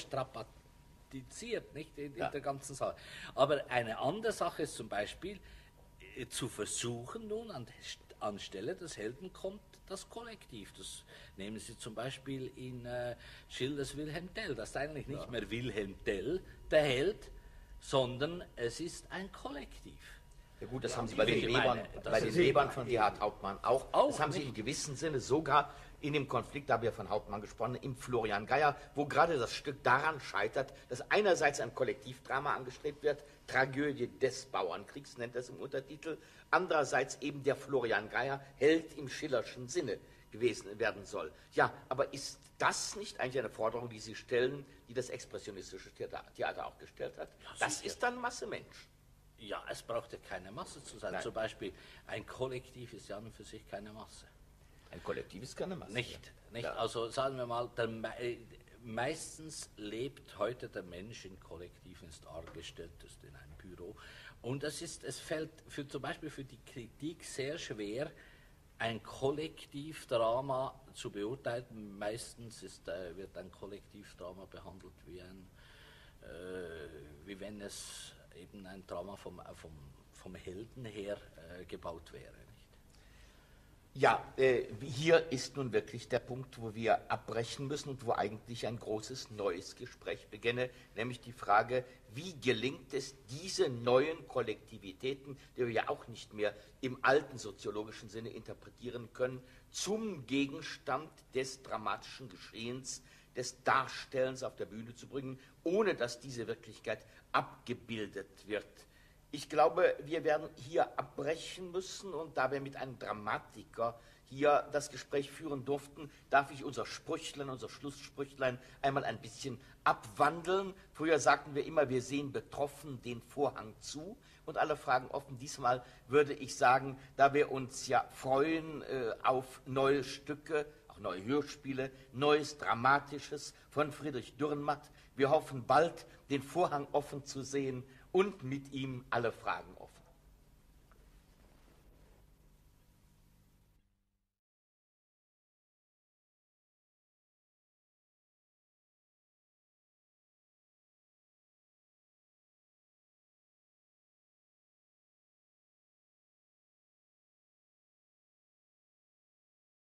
strapaziert, nicht in, in Ja. der ganzen Sache. Aber eine andere Sache ist zum Beispiel, äh, zu versuchen nun, an, anstelle des Helden kommt das Kollektiv. Das nehmen Sie zum Beispiel in äh, Schillers Wilhelm Tell. Das ist eigentlich nicht mehr Wilhelm Tell, der Held, sondern es ist ein Kollektiv. Ja gut, das haben Sie bei ich den meine, Webern, das bei den ist- Webern von Gerhard Hauptmann auch. Auch, Das haben Sie nicht? in gewissem Sinne sogar in dem Konflikt, da haben wir von Hauptmann gesprochen, im Florian Geier, wo gerade das Stück daran scheitert, dass einerseits ein Kollektivdrama angestrebt wird, Tragödie des Bauernkriegs nennt das im Untertitel, andererseits eben der Florian Geier Held im Schillerschen Sinne gewesen werden soll. Ja, aber ist das nicht eigentlich eine Forderung, die Sie stellen, die das expressionistische Theater, Theater auch gestellt hat? Das sicher. ist dann Masse Mensch. Ja, es braucht ja keine Masse zu sein. Nein. Zum Beispiel, ein Kollektiv ist ja an und für sich keine Masse. Ein Kollektiv ist keine Masse. Nicht, nicht. Ja. Also sagen wir mal, der, Me- äh, meistens lebt heute der Mensch in Kollektiven, ist arggestelltest in einem Büro. Und es, ist, es fällt für, zum Beispiel für die Kritik sehr schwer, ein Kollektivdrama zu beurteilen. Meistens ist, äh, wird ein Kollektivdrama behandelt wie, ein, äh, wie wenn es eben ein Drama vom, äh, vom, vom Helden her äh, gebaut wäre. Nicht? Ja, äh, hier ist nun wirklich der Punkt, wo wir abbrechen müssen und wo eigentlich ein großes neues Gespräch beginne, nämlich die Frage, wie gelingt es, diese neuen Kollektivitäten, die wir ja auch nicht mehr im alten soziologischen Sinne interpretieren können, zum Gegenstand des dramatischen Geschehens, des Darstellens auf der Bühne zu bringen, ohne dass diese Wirklichkeit abgebildet wird. Ich glaube, wir werden hier abbrechen müssen und da wir mit einem Dramatiker hier das Gespräch führen durften, darf ich unser Sprüchlein, unser Schlusssprüchlein einmal ein bisschen abwandeln. Früher sagten wir immer, wir sehen betroffen den Vorhang zu und alle Fragen offen. Diesmal würde ich sagen, da wir uns ja freuen äh, auf neue Stücke, auch neue Hörspiele, neues Dramatisches von Friedrich Dürrenmatt. Wir hoffen bald, den Vorhang offen zu sehen und mit ihm alle Fragen offen.